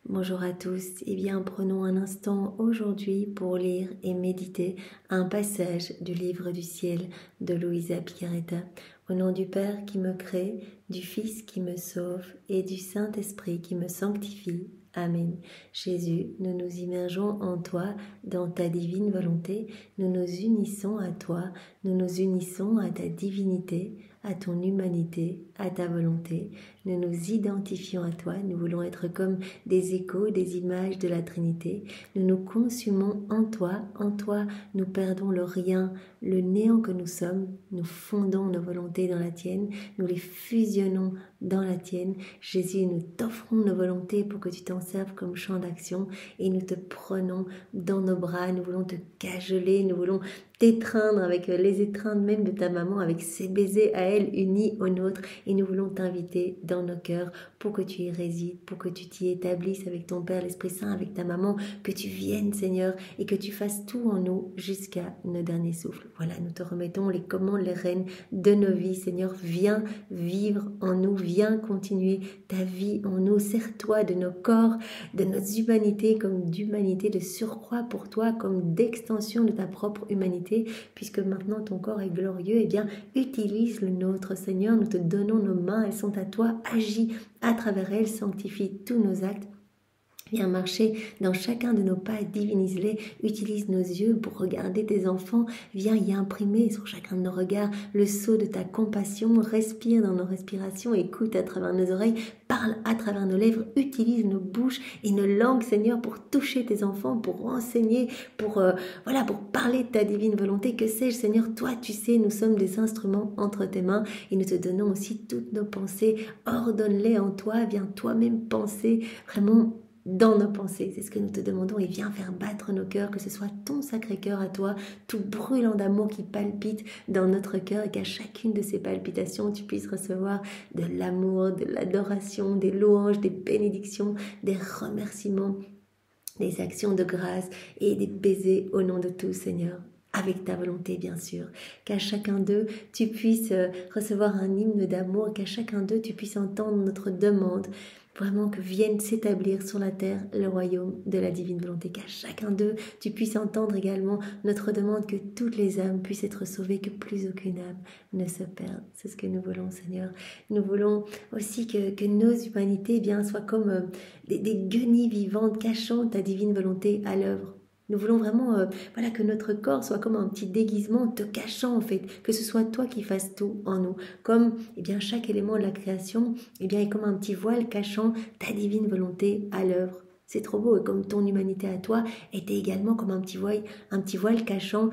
Bonjour à tous, eh bien prenons un instant aujourd'hui pour lire et méditer un passage du livre du ciel de Luisa Piccarreta. Au nom du Père qui me crée, du Fils qui me sauve et du Saint-Esprit qui me sanctifie. Amen. Jésus, nous nous immergeons en toi, dans ta divine volonté, nous nous unissons à toi, nous nous unissons à ta divinité, à ton humanité, à ta volonté. Nous nous identifions à toi, nous voulons être comme des échos, des images de la Trinité. Nous nous consumons en toi nous perdons le rien, le néant que nous sommes, nous fondons nos volontés dans la tienne, nous les fusionnons dans la tienne. Jésus, nous t'offrons nos volontés pour que tu t'en serves comme champ d'action et nous te prenons dans nos bras, nous voulons te cajoler, nous voulons t'étreindre avec les étreintes même de ta maman, avec ses baisers à elle unis aux nôtres, et nous voulons t'inviter dans nos cœurs pour que tu y résides, pour que tu t'y établisses avec ton Père, l'Esprit Saint, avec ta maman, que tu viennes Seigneur et que tu fasses tout en nous jusqu'à nos derniers souffles. Voilà, nous te remettons les commandes, les rênes de nos vies Seigneur, viens vivre en nous, viens continuer ta vie en nous, sers-toi de nos corps, de notre humanité comme d'humanité de surcroît pour toi, comme d'extension de ta propre humanité, puisque maintenant ton corps est glorieux, eh bien utilise le nôtre Seigneur, nous te donnons nos mains, elles sont à toi, agis à travers elles, sanctifie tous nos actes. Viens marcher dans chacun de nos pas, divinise-les, utilise nos yeux pour regarder tes enfants, viens y imprimer sur chacun de nos regards le sceau de ta compassion, respire dans nos respirations, écoute à travers nos oreilles, parle à travers nos lèvres, utilise nos bouches et nos langues Seigneur pour toucher tes enfants, pour enseigner, pour parler de ta divine volonté, que sais-je Seigneur, toi tu sais, nous sommes des instruments entre tes mains et nous te donnons aussi toutes nos pensées, ordonne-les en toi, viens toi-même penser vraiment dans nos pensées, c'est ce que nous te demandons, et viens faire battre nos cœurs, que ce soit ton sacré cœur à toi, tout brûlant d'amour qui palpite dans notre cœur, et qu'à chacune de ces palpitations, tu puisses recevoir de l'amour, de l'adoration, des louanges, des bénédictions, des remerciements, des actions de grâce et des baisers au nom de tous, Seigneur. Avec ta volonté bien sûr, qu'à chacun d'eux tu puisses recevoir un hymne d'amour, qu'à chacun d'eux tu puisses entendre notre demande, vraiment que vienne s'établir sur la terre le royaume de la divine volonté, qu'à chacun d'eux tu puisses entendre également notre demande que toutes les âmes puissent être sauvées, que plus aucune âme ne se perde. C'est ce que nous voulons Seigneur. Nous voulons aussi que nos humanités eh bien, soient comme des guenilles vivantes cachant ta divine volonté à l'œuvre. Nous voulons vraiment que notre corps soit comme un petit déguisement te cachant en fait, que ce soit toi qui fasses tout en nous, comme chaque élément de la création est comme un petit voile cachant ta divine volonté à l'œuvre. C'est trop beau, et comme ton humanité à toi était également comme un petit voile cachant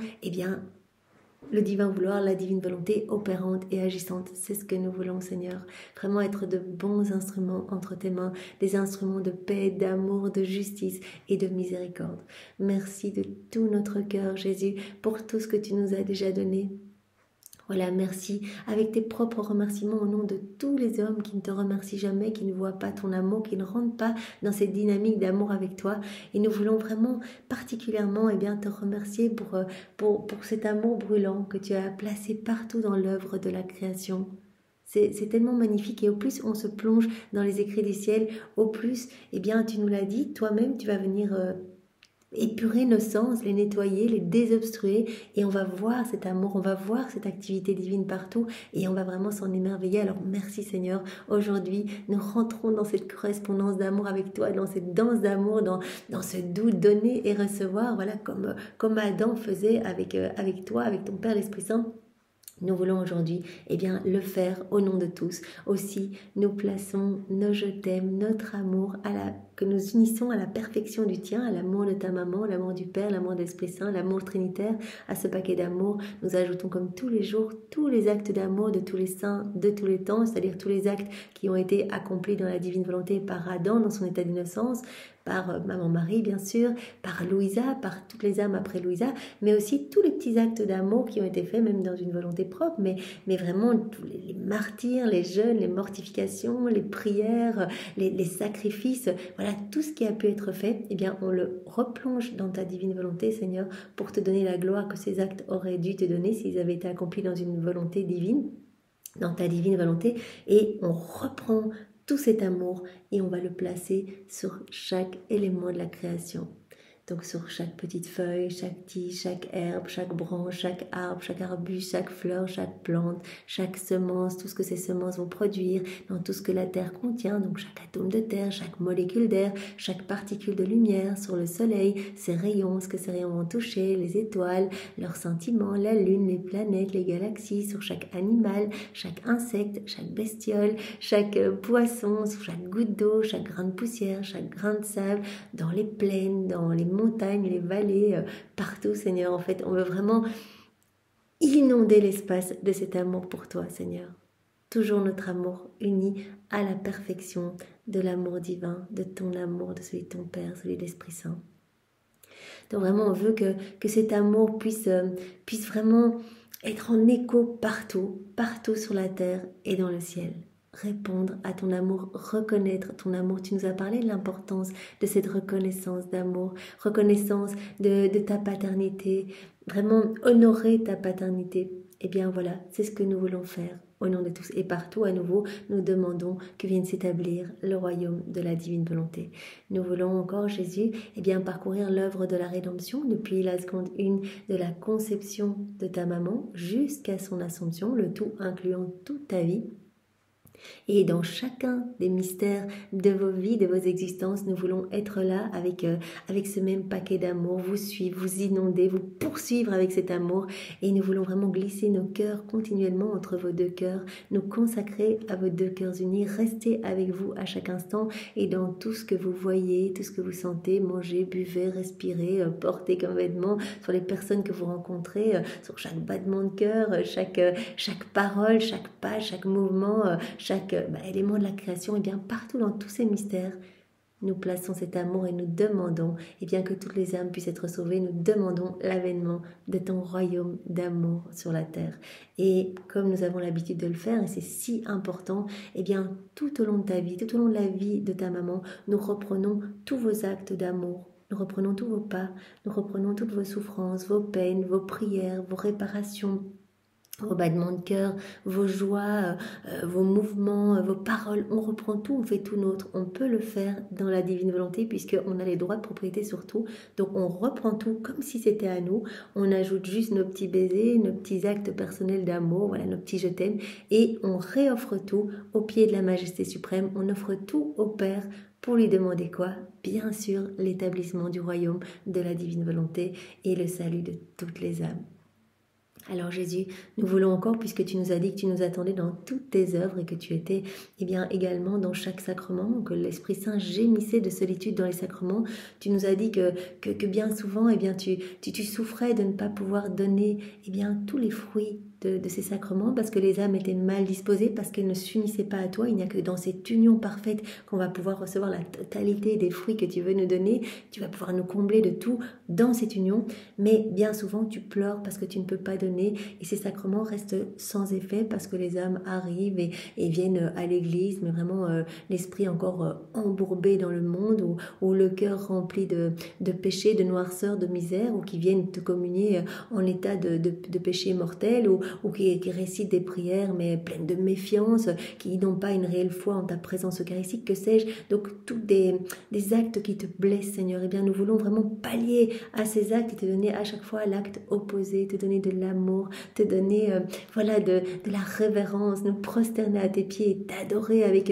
le divin vouloir, la divine volonté opérante et agissante. C'est ce que nous voulons Seigneur, vraiment être de bons instruments entre tes mains, des instruments de paix, d'amour, de justice et de miséricorde. Merci de tout notre cœur Jésus pour tout ce que tu nous as déjà donné. Voilà, merci avec tes propres remerciements au nom de tous les hommes qui ne te remercient jamais, qui ne voient pas ton amour, qui ne rentrent pas dans cette dynamique d'amour avec toi. Et nous voulons vraiment particulièrement te remercier pour cet amour brûlant que tu as placé partout dans l'œuvre de la création. C'est tellement magnifique, et au plus on se plonge dans les écrits du ciel, au plus tu nous l'as dit, toi-même tu vas venir épurer nos sens, les nettoyer, les désobstruer, et on va voir cet amour, on va voir cette activité divine partout, et on va vraiment s'en émerveiller. Alors merci Seigneur, aujourd'hui nous rentrons dans cette correspondance d'amour avec toi, dans cette danse d'amour, dans ce doux donner et recevoir, voilà, comme Adam faisait avec toi, avec ton Père l'Esprit Saint. Nous voulons aujourd'hui le faire au nom de tous. Aussi, nous plaçons nos je t'aime, notre amour, que nous unissons à la perfection du tien, à l'amour de ta maman, l'amour du Père, l'amour de l'Esprit Saint, l'amour trinitaire. À ce paquet d'amour, nous ajoutons comme tous les jours, tous les actes d'amour de tous les saints, de tous les temps, c'est-à-dire tous les actes qui ont été accomplis dans la divine volonté par Adam, dans son état d'innocence, par Maman Marie bien sûr, par Louisa, par toutes les âmes après Louisa, mais aussi tous les petits actes d'amour qui ont été faits même dans une volonté propre, mais vraiment tous les martyrs, les jeûnes, les mortifications, les prières, les sacrifices, voilà, tout ce qui a pu être fait, on le replonge dans ta divine volonté Seigneur, pour te donner la gloire que ces actes auraient dû te donner s'ils avaient été accomplis dans une volonté divine, dans ta divine volonté, et on reprend tout cet amour et on va le placer sur chaque élément de la création. Donc sur chaque petite feuille, chaque tige, chaque herbe, chaque branche, chaque arbre, chaque arbuste, chaque fleur, chaque plante, chaque semence, tout ce que ces semences vont produire, dans tout ce que la terre contient, donc chaque atome de terre, chaque molécule d'air, chaque particule de lumière sur le soleil, ses rayons, ce que ces rayons vont toucher, les étoiles, leurs sentiments, la lune, les planètes, les galaxies, sur chaque animal, chaque insecte, chaque bestiole, chaque poisson, sur chaque goutte d'eau, chaque grain de poussière, chaque grain de sable, dans les plaines, dans les montagnes, les vallées, partout, Seigneur. En fait, on veut vraiment inonder l'espace de cet amour pour toi, Seigneur. Toujours notre amour uni à la perfection de l'amour divin, de ton amour, de celui de ton Père, celui de l'Esprit Saint. Donc vraiment, on veut que cet amour puisse vraiment être en écho partout, partout sur la terre et dans le ciel. Répondre à ton amour, reconnaître ton amour. Tu nous as parlé de l'importance de cette reconnaissance d'amour, reconnaissance de ta paternité, vraiment honorer ta paternité. Eh bien voilà, c'est ce que nous voulons faire au nom de tous. Et partout, à nouveau, nous demandons que vienne s'établir le royaume de la divine volonté. Nous voulons encore, Jésus, eh bien parcourir l'œuvre de la rédemption depuis la seconde une de la conception de ta maman jusqu'à son assomption, le tout incluant toute ta vie. Et dans chacun des mystères de vos vies, de vos existences, nous voulons être là avec ce même paquet d'amour, vous suivre, vous inonder, vous poursuivre avec cet amour. Et nous voulons vraiment glisser nos cœurs continuellement entre vos deux cœurs, nous consacrer à vos deux cœurs unis, rester avec vous à chaque instant et dans tout ce que vous voyez, tout ce que vous sentez, mangez, buvez, respirez, portez comme vêtements sur les personnes que vous rencontrez, sur chaque battement de cœur, chaque parole, chaque page, chaque mouvement, chaque élément de la création, et bien partout dans tous ces mystères, nous plaçons cet amour et nous demandons que toutes les âmes puissent être sauvées. Nous demandons l'avènement de ton royaume d'amour sur la terre. Et comme nous avons l'habitude de le faire, et c'est si important, tout au long de ta vie, tout au long de la vie de ta maman, nous reprenons tous vos actes d'amour. Nous reprenons tous vos pas, nous reprenons toutes vos souffrances, vos peines, vos prières, vos réparations, vos battements de cœur, vos joies, vos mouvements, vos paroles, on reprend tout, on fait tout nôtre. On peut le faire dans la divine volonté puisqu'on a les droits de propriété sur tout. Donc on reprend tout comme si c'était à nous. On ajoute juste nos petits baisers, nos petits actes personnels d'amour, voilà, nos petits je t'aime, et on réoffre tout au pied de la majesté suprême. On offre tout au Père pour lui demander quoi? Bien sûr, l'établissement du royaume de la divine volonté et le salut de toutes les âmes. Alors Jésus, nous voulons encore, puisque tu nous as dit que tu nous attendais dans toutes tes œuvres et que tu étais également dans chaque sacrement, que l'Esprit Saint gémissait de solitude dans les sacrements, tu nous as dit que bien souvent tu souffrais de ne pas pouvoir donner tous les fruits de ces sacrements parce que les âmes étaient mal disposées, parce qu'elles ne s'unissaient pas à toi. Il n'y a que dans cette union parfaite qu'on va pouvoir recevoir la totalité des fruits que tu veux nous donner. Tu vas pouvoir nous combler de tout dans cette union, mais bien souvent tu pleures parce que tu ne peux pas donner et ces sacrements restent sans effet parce que les âmes arrivent et viennent à l'église, mais vraiment l'esprit encore embourbé dans le monde ou le cœur rempli de péché, de noirceur, de misère, ou qui viennent te communier en état de péché mortel ou qui récitent des prières mais pleines de méfiance, qui n'ont pas une réelle foi en ta présence eucharistique, que sais-je. Donc tous des actes qui te blessent, Seigneur, nous voulons vraiment pallier à ces actes et te donner à chaque fois l'acte opposé, te donner de l'amour, te donner de la révérence, nous prosterner à tes pieds et t'adorer avec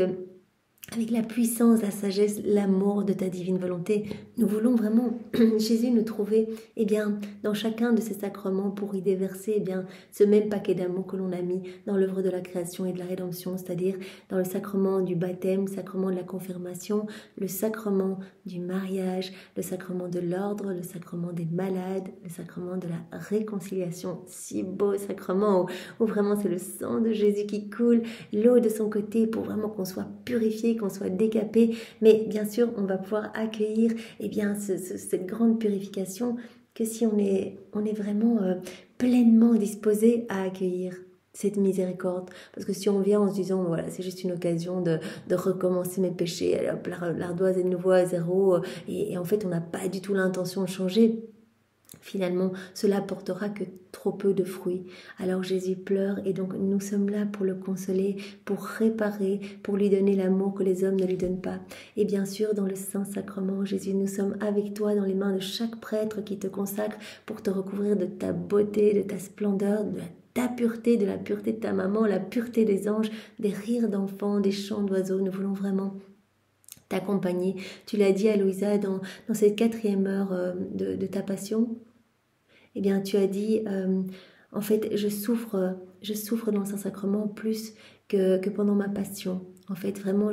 la puissance, la sagesse, l'amour de ta divine volonté. Nous voulons vraiment, Jésus, nous trouver dans chacun de ces sacrements pour y déverser ce même paquet d'amour que l'on a mis dans l'œuvre de la création et de la rédemption, c'est-à-dire dans le sacrement du baptême, le sacrement de la confirmation, le sacrement du mariage, le sacrement de l'ordre, le sacrement des malades, le sacrement de la réconciliation, si beau sacrement où vraiment c'est le sang de Jésus qui coule, l'eau de son côté pour vraiment qu'on soit purifié, qu'on soit décapé, mais bien sûr on va pouvoir accueillir cette grande purification que si on est vraiment pleinement disposé à accueillir cette miséricorde, parce que si on vient en se disant voilà, c'est juste une occasion de recommencer mes péchés, l'ardoise est de nouveau à zéro, et en fait on n'a pas du tout l'intention de changer, finalement, cela portera que trop peu de fruits. Alors Jésus pleure et donc nous sommes là pour le consoler, pour réparer, pour lui donner l'amour que les hommes ne lui donnent pas. Et bien sûr, dans le Saint-Sacrement, Jésus, nous sommes avec toi dans les mains de chaque prêtre qui te consacre pour te recouvrir de ta beauté, de ta splendeur, de ta pureté, de la pureté de ta maman, la pureté des anges, des rires d'enfants, des chants d'oiseaux. Nous voulons vraiment t'accompagner. Tu l'as dit à Louisa dans cette 4e heure de ta passion. Eh bien, tu as dit, en fait, je souffre dans le Saint-Sacrement plus que pendant ma passion. En fait, vraiment,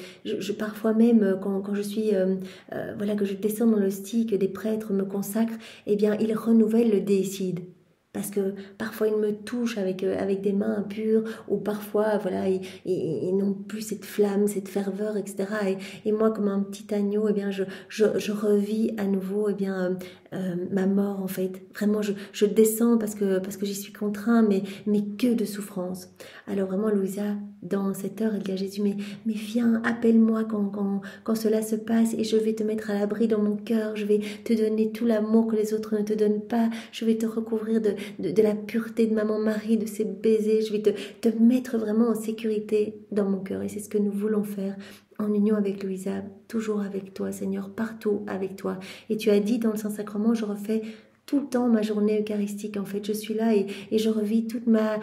parfois même, quand je suis, voilà, que je descends dans l'hostie, que des prêtres me consacrent, eh bien, ils renouvellent le déicide. Parce que parfois ils me touchent avec des mains impures, ou parfois voilà, ils n'ont plus cette flamme, cette ferveur, etc. Et moi, comme un petit agneau, eh bien, je revis à nouveau, eh bien, ma mort, en fait. Vraiment, je descends parce que j'y suis contraint, mais que de souffrance. Alors vraiment, Louisa, dans cette heure, elle dit à Jésus, mais viens, appelle-moi quand cela se passe, et je vais te mettre à l'abri dans mon cœur, je vais te donner tout l'amour que les autres ne te donnent pas, je vais te recouvrir de la pureté de maman Marie, de ses baisers, je vais te mettre vraiment en sécurité dans mon cœur. Et c'est ce que nous voulons faire en union avec Louisa, toujours avec toi, Seigneur, partout avec toi. Et tu as dit dans le Saint-Sacrement, je refais tout le temps ma journée eucharistique. En fait, je suis là et je revis toute ma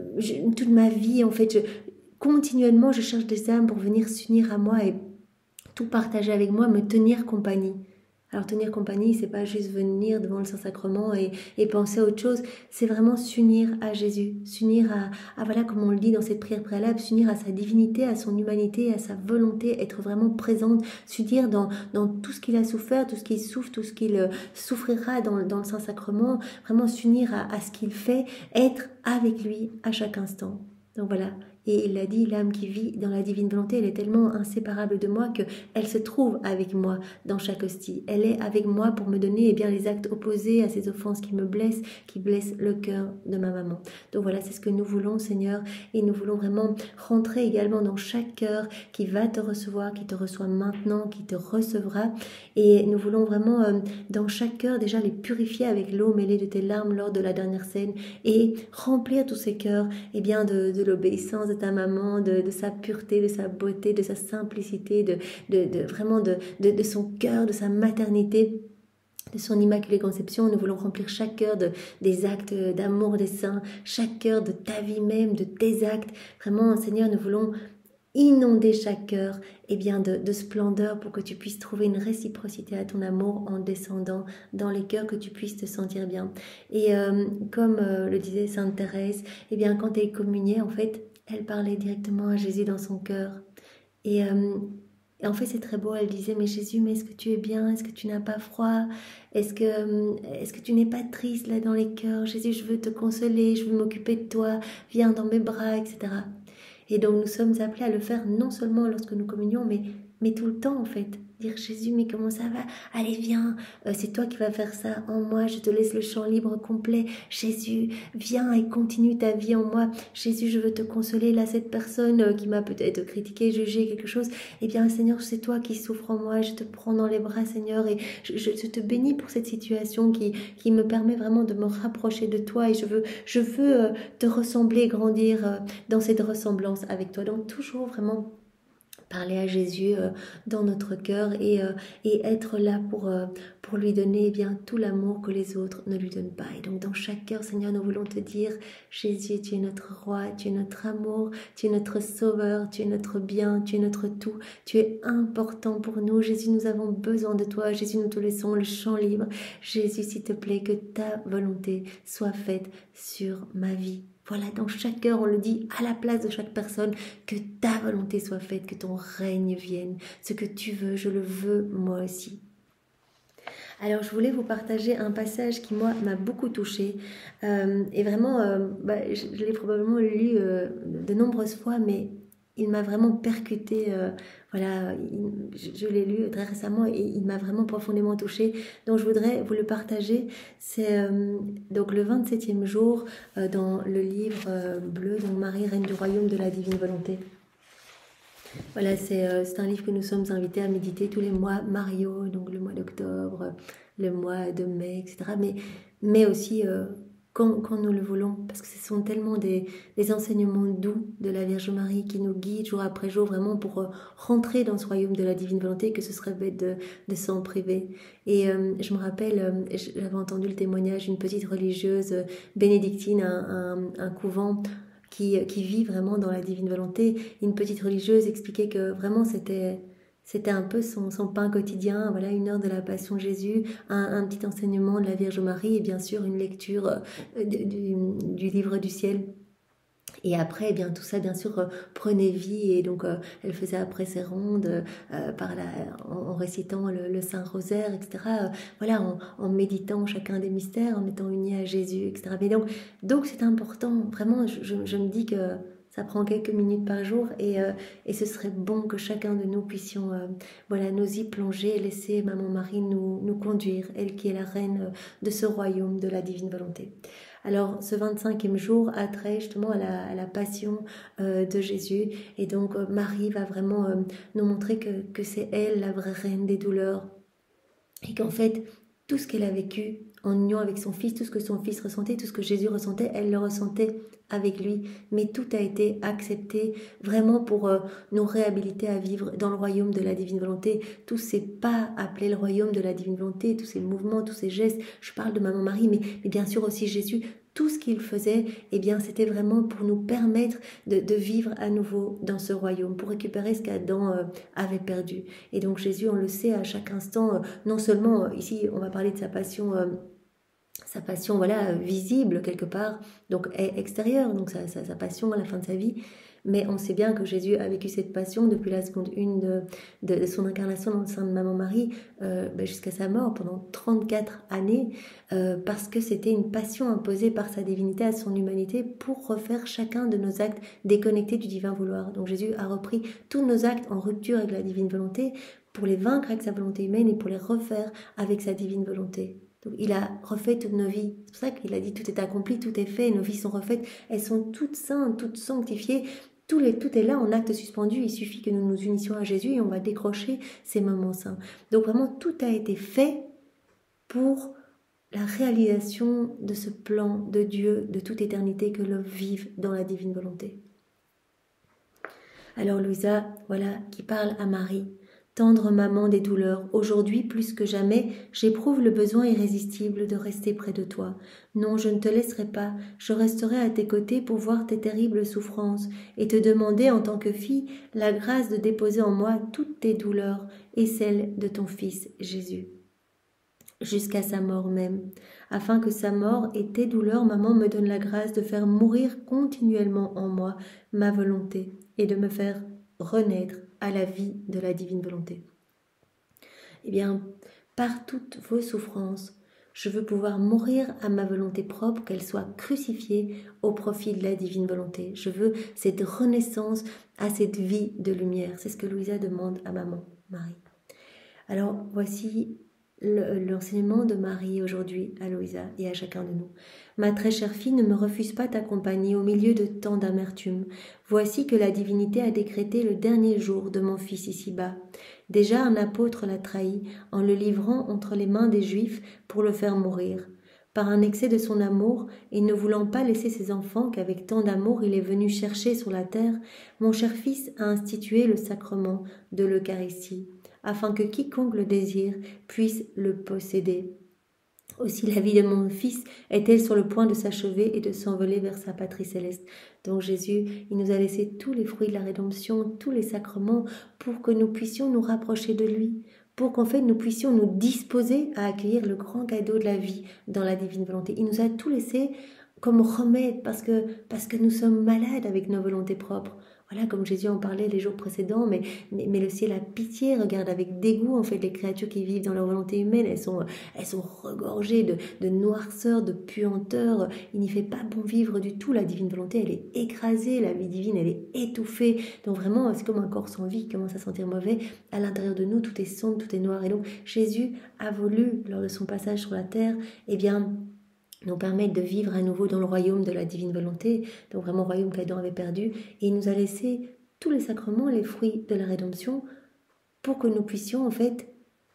vie. En fait, continuellement, je cherche des âmes pour venir s'unir à moi et tout partager avec moi, me tenir compagnie. Alors tenir compagnie, c'est pas juste venir devant le Saint-Sacrement et penser à autre chose, c'est vraiment s'unir à Jésus, s'unir à voilà, comme on le dit dans cette prière préalable, s'unir à sa divinité, à son humanité, à sa volonté, être vraiment présente, s'unir dans tout ce qu'il a souffert, tout ce qu'il souffre, tout ce qu'il souffrira dans le Saint-Sacrement, vraiment s'unir à ce qu'il fait, être avec lui à chaque instant. Donc voilà. Et il a dit, l'âme qui vit dans la divine volonté, elle est tellement inséparable de moi qu'elle se trouve avec moi dans chaque hostie. Elle est avec moi pour me donner bien, les actes opposés à ces offenses qui me blessent, qui blessent le cœur de ma maman. Donc voilà, c'est ce que nous voulons, Seigneur. Et nous voulons vraiment rentrer également dans chaque cœur qui va te recevoir, qui te reçoit maintenant, qui te recevra. Et nous voulons vraiment, dans chaque cœur, déjà les purifier avec l'eau mêlée de tes larmes lors de la dernière scène et remplir tous ces cœurs eh bien, de l'obéissance de ta maman, de sa pureté, de sa beauté, de sa simplicité, vraiment de son cœur, de sa maternité, de son immaculée conception. Nous voulons remplir chaque cœur des actes d'amour des saints, chaque cœur de ta vie même, de tes actes. Vraiment, Seigneur, nous voulons inonder chaque cœur eh bien, de splendeur pour que tu puisses trouver une réciprocité à ton amour en descendant dans les cœurs, que tu puisses te sentir bien. Et comme le disait Sainte Thérèse, eh bien, quand elle communiait, en fait, elle parlait directement à Jésus dans son cœur. Et en fait, c'est très beau, elle disait, mais Jésus, mais est-ce que tu es bien? Est-ce que tu n'as pas froid? Est-ce que tu n'es pas triste là dans les cœurs? Jésus, je veux te consoler, je veux m'occuper de toi, viens dans mes bras, etc. Et donc nous sommes appelés à le faire non seulement lorsque nous communions, mais tout le temps en fait. Dire Jésus, mais comment ça va? Allez viens, c'est toi qui vas faire ça en moi, je te laisse le champ libre complet. Jésus, viens et continue ta vie en moi. Jésus, je veux te consoler. Là, cette personne qui m'a peut-être critiqué, jugé quelque chose, eh bien Seigneur, c'est toi qui souffres en moi, je te prends dans les bras Seigneur et je te bénis pour cette situation qui me permet vraiment de me rapprocher de toi et je veux te ressembler, grandir dans cette ressemblance avec toi. Donc toujours vraiment parler à Jésus dans notre cœur et être là pour lui donner eh bien, tout l'amour que les autres ne lui donnent pas. Et donc dans chaque cœur, Seigneur, nous voulons te dire, Jésus, tu es notre roi, tu es notre amour, tu es notre sauveur, tu es notre bien, tu es notre tout, tu es important pour nous. Jésus, nous avons besoin de toi. Jésus, nous te laissons le champ libre. Jésus, s'il te plaît, que ta volonté soit faite sur ma vie. Voilà, dans chaque cœur, on le dit à la place de chaque personne, que ta volonté soit faite, que ton règne vienne. Ce que tu veux, je le veux moi aussi. Alors, je voulais vous partager un passage qui, moi, m'a beaucoup touchée. Et vraiment, je l'ai probablement lu de nombreuses fois, mais il m'a vraiment percuté. Voilà, je l'ai lu très récemment et il m'a vraiment profondément touchée. Donc, je voudrais vous le partager. C'est donc le 27e jour dans le livre bleu, donc Marie, Reine du Royaume de la Divine Volonté. Voilà, c'est un livre que nous sommes invités à méditer tous les mois, Mario, donc le mois d'octobre, le mois de mai, etc. Mais aussi quand nous le voulons, parce que ce sont tellement des enseignements doux de la Vierge Marie qui nous guident jour après jour vraiment pour rentrer dans ce royaume de la divine volonté, que ce serait bête de s'en priver. Et je me rappelle, j'avais entendu le témoignage d'une petite religieuse bénédictine, un couvent qui vit vraiment dans la divine volonté. Une petite religieuse expliquait que vraiment c'était un peu son pain quotidien, voilà, 1 heure de la Passion de Jésus, un petit enseignement de la Vierge Marie et bien sûr une lecture du livre du ciel. Et après, eh bien, tout ça, bien sûr, prenait vie. Et donc, elle faisait après ses rondes en récitant le Saint-Rosaire, etc. Voilà, en méditant chacun des mystères, en étant unis à Jésus, etc. Mais donc c'est important. Vraiment, je me dis que ça prend quelques minutes par jour et ce serait bon que chacun de nous puissions voilà, nous y plonger et laisser Maman Marie nous conduire, elle qui est la reine de ce royaume de la divine volonté. Alors, ce 25e jour a trait justement à la passion de Jésus. Et donc, Marie va vraiment nous montrer que c'est elle la vraie reine des douleurs. Et qu'en fait, tout ce qu'elle a vécu en union avec son fils, tout ce que son fils ressentait, tout ce que Jésus ressentait, elle le ressentait avec lui. Mais tout a été accepté vraiment pour nous réhabiliter à vivre dans le royaume de la divine volonté. Tous ces pas appelés le royaume de la divine volonté, tous ces mouvements, tous ces gestes. Je parle de Maman Marie, mais bien sûr aussi Jésus. Tout ce qu'il faisait, eh bien, c'était vraiment pour nous permettre de vivre à nouveau dans ce royaume, pour récupérer ce qu'Adam avait perdu. Et donc Jésus, on le sait à chaque instant, non seulement, ici on va parler de sa passion voilà, visible quelque part, donc extérieure, donc sa passion à la fin de sa vie, mais on sait bien que Jésus a vécu cette passion depuis la seconde 1 de son incarnation dans le sein de Maman Marie jusqu'à sa mort pendant 34 années, parce que c'était une passion imposée par sa divinité à son humanité pour refaire chacun de nos actes déconnectés du divin vouloir. Donc Jésus a repris tous nos actes en rupture avec la divine volonté pour les vaincre avec sa volonté humaine et pour les refaire avec sa divine volonté. Donc, il a refait toutes nos vies. C'est pour ça qu'il a dit tout est accompli, tout est fait, nos vies sont refaites. Elles sont toutes saintes, toutes sanctifiées. Tout est là en acte suspendu. Il suffit que nous nous unissions à Jésus et on va décrocher ces moments saints. Donc vraiment, tout a été fait pour la réalisation de ce plan de Dieu de toute éternité que l'homme vive dans la divine volonté. Alors Louisa, voilà, qui parle à Marie. Tendre maman des douleurs, aujourd'hui plus que jamais, j'éprouve le besoin irrésistible de rester près de toi. Non, je ne te laisserai pas, je resterai à tes côtés pour voir tes terribles souffrances et te demander en tant que fille la grâce de déposer en moi toutes tes douleurs et celles de ton Fils Jésus. Jusqu'à sa mort même, afin que sa mort et tes douleurs, maman, me donne la grâce de faire mourir continuellement en moi ma volonté et de me faire renaître à la vie de la divine volonté. Eh bien, par toutes vos souffrances, je veux pouvoir mourir à ma volonté propre, qu'elle soit crucifiée au profit de la divine volonté. Je veux cette renaissance à cette vie de lumière. C'est ce que Louisa demande à maman, Marie. Alors, voici l'enseignement de Marie aujourd'hui à Louisa et à chacun de nous. Ma très chère fille, ne me refuse pas ta compagnie au milieu de tant d'amertume. Voici que la divinité a décrété le dernier jour de mon fils ici-bas. Déjà un apôtre l'a trahi en le livrant entre les mains des Juifs pour le faire mourir. Par un excès de son amour, et ne voulant pas laisser ses enfants qu'avec tant d'amour il est venu chercher sur la terre, mon cher fils a institué le sacrement de l'Eucharistie, afin que quiconque le désire puisse le posséder. Aussi la vie de mon fils est-elle sur le point de s'achever et de s'envoler vers sa patrie céleste. Donc Jésus, il nous a laissé tous les fruits de la rédemption, tous les sacrements, pour que nous puissions nous rapprocher de lui, pour qu'en fait nous puissions nous disposer à accueillir le grand cadeau de la vie dans la divine volonté. Il nous a tout laissé comme remède parce que nous sommes malades avec nos volontés propres. Voilà, comme Jésus en parlait les jours précédents, mais le ciel a pitié, regarde avec dégoût en fait les créatures qui vivent dans leur volonté humaine, elles sont regorgées de noirceur, de puanteur, il n'y fait pas bon vivre du tout, la divine volonté elle est écrasée, la vie divine elle est étouffée, donc vraiment c'est comme un corps sans vie qui commence à sentir mauvais, à l'intérieur de nous tout est sombre, tout est noir, et donc Jésus a voulu, lors de son passage sur la terre, eh bien nous permettre de vivre à nouveau dans le royaume de la divine volonté, donc vraiment royaume qu'Adam avait perdu, et il nous a laissé tous les sacrements, les fruits de la rédemption, pour que nous puissions en fait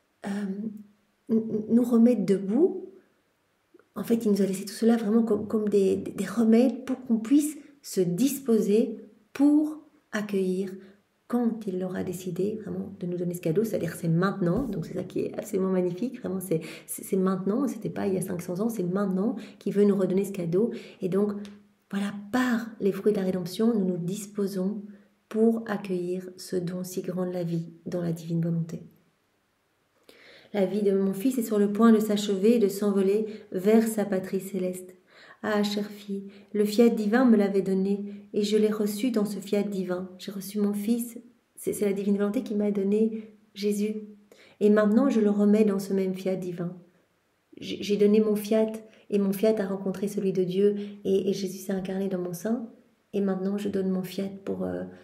nous remettre debout. En fait, il nous a laissé tout cela vraiment comme des remèdes pour qu'on puisse se disposer pour accueillir quand il aura décidé vraiment de nous donner ce cadeau, c'est-à-dire c'est maintenant, donc c'est ça qui est absolument magnifique, vraiment c'est maintenant, c'était pas il y a 500 ans, c'est maintenant qu'il veut nous redonner ce cadeau, et donc voilà, par les fruits de la rédemption, nous nous disposons pour accueillir ce don si grand de la vie dans la divine volonté. La vie de mon fils est sur le point de s'achever et de s'envoler vers sa patrie céleste. Ah, chère fille, le fiat divin me l'avait donné, et je l'ai reçu dans ce fiat divin. J'ai reçu mon fils, c'est la divine volonté qui m'a donné Jésus. Et maintenant, je le remets dans ce même fiat divin. J'ai donné mon fiat, et mon fiat a rencontré celui de Dieu, et Jésus s'est incarné dans mon sein. Et maintenant, je donne mon fiat pour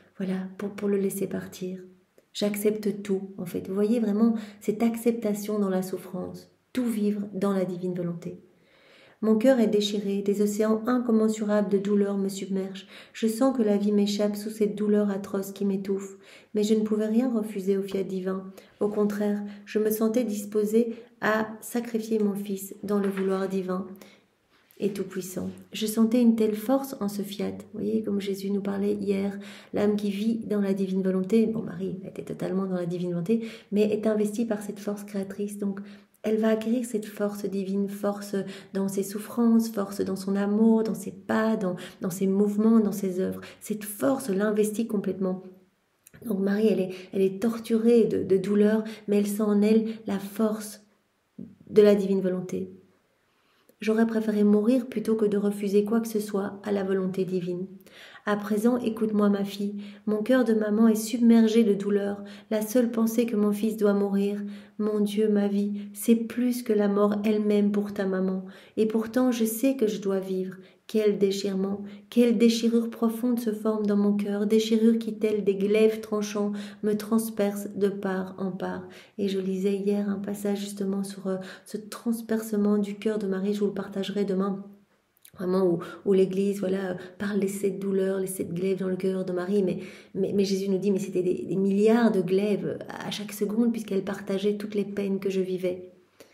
le laisser partir. J'accepte tout, en fait. Vous voyez vraiment cette acceptation dans la souffrance, tout vivre dans la divine volonté. Mon cœur est déchiré, des océans incommensurables de douleur me submergent. Je sens que la vie m'échappe sous cette douleur atroce qui m'étouffe. Mais je ne pouvais rien refuser au fiat divin. Au contraire, je me sentais disposée à sacrifier mon fils dans le vouloir divin et tout-puissant. Je sentais une telle force en ce fiat. Vous voyez, comme Jésus nous parlait hier, l'âme qui vit dans la divine volonté, bon, Marie était totalement dans la divine volonté, mais est investie par cette force créatrice. Donc, elle va acquérir cette force divine, force dans ses souffrances, force dans son amour, dans ses pas, dans ses mouvements, dans ses œuvres. Cette force l'investit complètement. Donc Marie, elle est torturée de douleur, mais elle sent en elle la force de la divine volonté. J'aurais préféré mourir plutôt que de refuser quoi que ce soit à la volonté divine. À présent, écoute-moi ma fille, mon cœur de maman est submergé de douleur, la seule pensée que mon fils doit mourir. Mon Dieu, ma vie, c'est plus que la mort elle-même pour ta maman, et pourtant je sais que je dois vivre. Quel déchirement, quelle déchirure profonde se forme dans mon cœur, déchirure qui, telle des glaives tranchants, me transperce de part en part. Et je lisais hier un passage justement sur ce transpercement du cœur de Marie, je vous le partagerai demain. Vraiment où l'Église parle des 7 douleurs, les 7 glaives dans le cœur de Marie, mais Jésus nous dit mais c'était des milliards de glaives à chaque seconde puisqu'elle partageait toutes les peines que je vivais.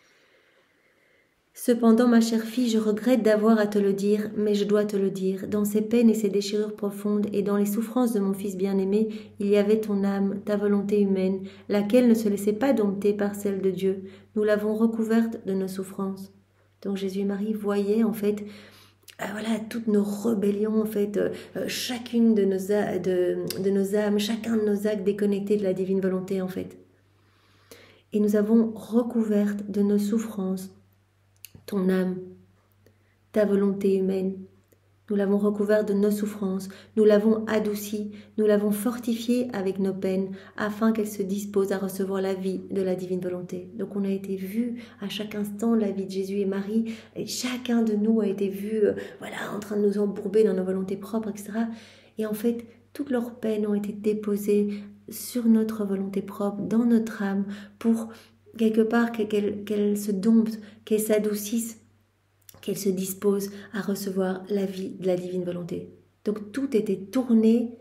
Cependant, ma chère fille, je regrette d'avoir à te le dire, mais je dois te le dire. Dans ces peines et ces déchirures profondes, et dans les souffrances de mon fils bien-aimé, il y avait ton âme, ta volonté humaine, laquelle ne se laissait pas dompter par celle de Dieu. Nous l'avons recouverte de nos souffrances. Donc Jésus et Marie voyaient en fait toutes nos rébellions, en fait, chacune de nos âmes, chacun de nos actes déconnectés de la divine volonté, en fait. Et nous avons recouverte de nos souffrances ton âme, ta volonté humaine. Nous l'avons recouverte de nos souffrances, nous l'avons adoucie, nous l'avons fortifiée avec nos peines, afin qu'elle se dispose à recevoir la vie de la divine volonté. Donc on a été vu à chaque instant la vie de Jésus et Marie, et chacun de nous a été vu en train de nous embourber dans nos volontés propres, etc. Et en fait, toutes leurs peines ont été déposées sur notre volonté propre, dans notre âme, pour quelque part qu'elle se dompte, qu'elle s'adoucisse, qu'elle se dispose à recevoir la vie de la divine volonté. Donc tout était tourné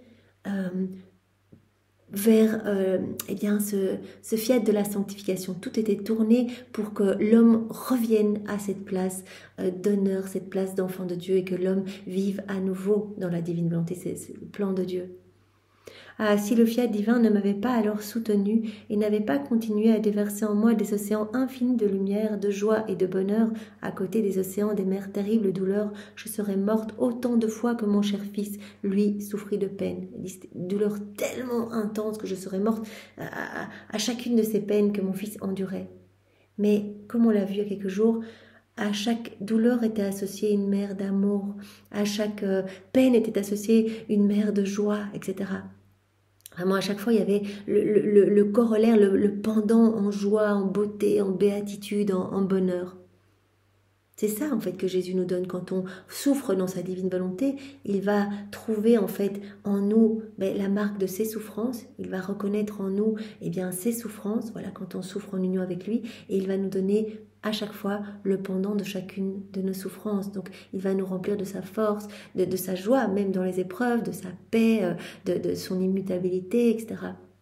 vers ce fiat de la sanctification. Tout était tourné pour que l'homme revienne à cette place d'honneur, cette place d'enfant de Dieu, et que l'homme vive à nouveau dans la divine volonté. C'est le plan de Dieu. Ah, si le fiat divin ne m'avait pas alors soutenu et n'avait pas continué à déverser en moi des océans infinis de lumière, de joie et de bonheur, à côté des océans des mers terribles douleurs, je serais morte autant de fois que mon cher fils, lui, souffrit de peine. Une douleur tellement intense que je serais morte à chacune de ces peines que mon fils endurait. Mais, comme on l'a vu il y a quelques jours, à chaque douleur était associée une mer d'amour, à chaque peine était associée une mer de joie, etc. Vraiment, à chaque fois, il y avait le corollaire, le pendant en joie, en beauté, en béatitude, en bonheur. C'est ça en fait que Jésus nous donne quand on souffre dans sa divine volonté. Il va trouver en fait en nous la marque de ses souffrances. Il va reconnaître en nous ses souffrances. Voilà, quand on souffre en union avec lui, et il va nous donner à chaque fois le pendant de chacune de nos souffrances. Donc il va nous remplir de sa force, de sa joie, même dans les épreuves, de sa paix, de son immutabilité, etc.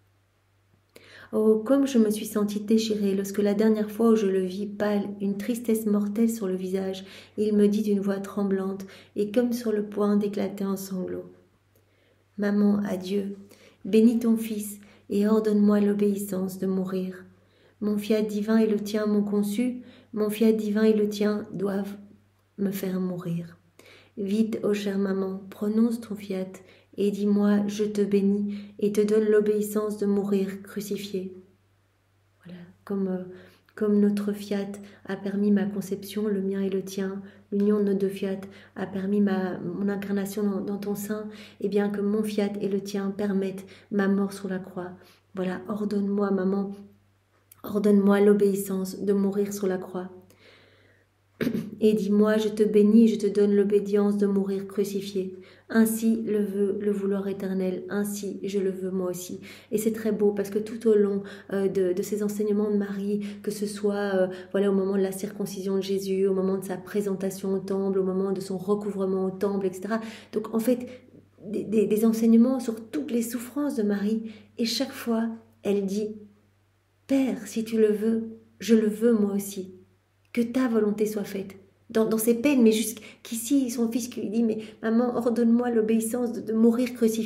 Oh, comme je me suis sentie déchirée lorsque la dernière fois où je le vis pâle, une tristesse mortelle sur le visage, il me dit d'une voix tremblante et comme sur le point d'éclater en sanglots. « Maman, adieu, bénis ton fils et ordonne-moi l'obéissance de mourir. Mon fiat divin et le tien m'ont conçu, mon fiat divin et le tien doivent me faire mourir. Vite, ô chère maman, prononce ton fiat, et dis-moi, je te bénis, et te donne l'obéissance de mourir crucifié. » Voilà, comme notre fiat a permis ma conception, le mien et le tien, l'union de nos deux fiat a permis mon incarnation dans ton sein, et bien que mon fiat et le tien permettent ma mort sur la croix. Voilà, ordonne-moi, maman, ordonne-moi l'obéissance de mourir sur la croix. Et dis-moi, je te bénis, je te donne l'obédience de mourir crucifié. Ainsi le veut le vouloir éternel, ainsi je le veux moi aussi. Et c'est très beau parce que tout au long de ces enseignements de Marie, que ce soit au moment de la circoncision de Jésus, au moment de sa présentation au temple, au moment de son recouvrement au temple, etc. Donc en fait, des enseignements sur toutes les souffrances de Marie. Et chaque fois, elle dit, « Père, si tu le veux, je le veux moi aussi. Que ta volonté soit faite. » Dans ses peines, mais jusqu'ici, son fils qui lui dit « Mais maman, ordonne-moi l'obéissance de mourir crucifié. »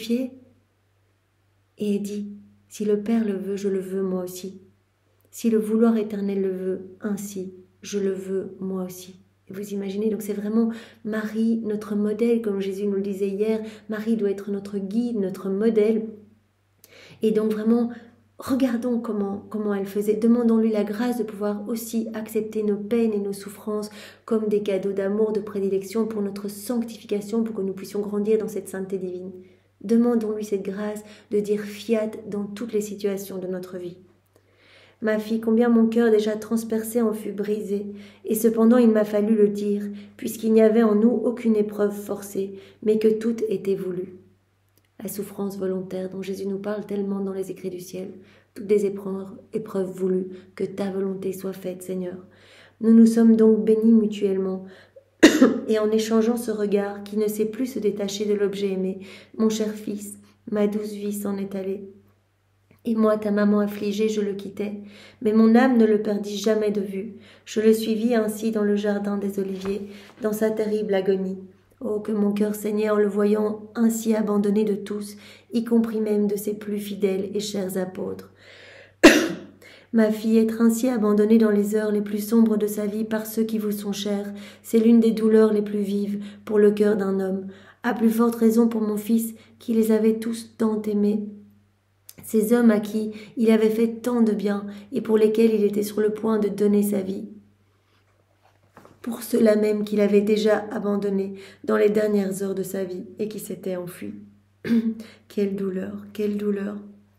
Et elle dit « Si le Père le veut, je le veux moi aussi. Si le vouloir éternel le veut, ainsi, je le veux moi aussi. » Et vous imaginez, donc c'est vraiment Marie, notre modèle, comme Jésus nous le disait hier. Marie doit être notre guide, notre modèle. Et donc vraiment, regardons comment elle faisait. Demandons-lui la grâce de pouvoir aussi accepter nos peines et nos souffrances comme des cadeaux d'amour, de prédilection pour notre sanctification, pour que nous puissions grandir dans cette sainteté divine. Demandons-lui cette grâce de dire fiat dans toutes les situations de notre vie. Ma fille, combien mon cœur déjà transpercé en fut brisé, et cependant il m'a fallu le dire, puisqu'il n'y avait en nous aucune épreuve forcée, mais que tout était voulu. La souffrance volontaire dont Jésus nous parle tellement dans les écrits du ciel, toutes des épreuves voulues, que ta volonté soit faite, Seigneur. Nous nous sommes donc bénis mutuellement, et en échangeant ce regard qui ne sait plus se détacher de l'objet aimé, mon cher fils, ma douce vie s'en est allée. Et moi, ta maman affligée, je le quittais, mais mon âme ne le perdit jamais de vue. Je le suivis ainsi dans le jardin des oliviers, dans sa terrible agonie. Oh, que mon cœur saignait en le voyant ainsi abandonné de tous, y compris même de ses plus fidèles et chers apôtres. Ma fille, être ainsi abandonnée dans les heures les plus sombres de sa vie par ceux qui vous sont chers, c'est l'une des douleurs les plus vives pour le cœur d'un homme. À plus forte raison pour mon fils, qui les avait tous tant aimés. Ces hommes à qui il avait fait tant de bien et pour lesquels il était sur le point de donner sa vie. Pour ceux-là même qu'il avait déjà abandonnés dans les dernières heures de sa vie et qui s'étaient enfuis. Quelle douleur, quelle douleur.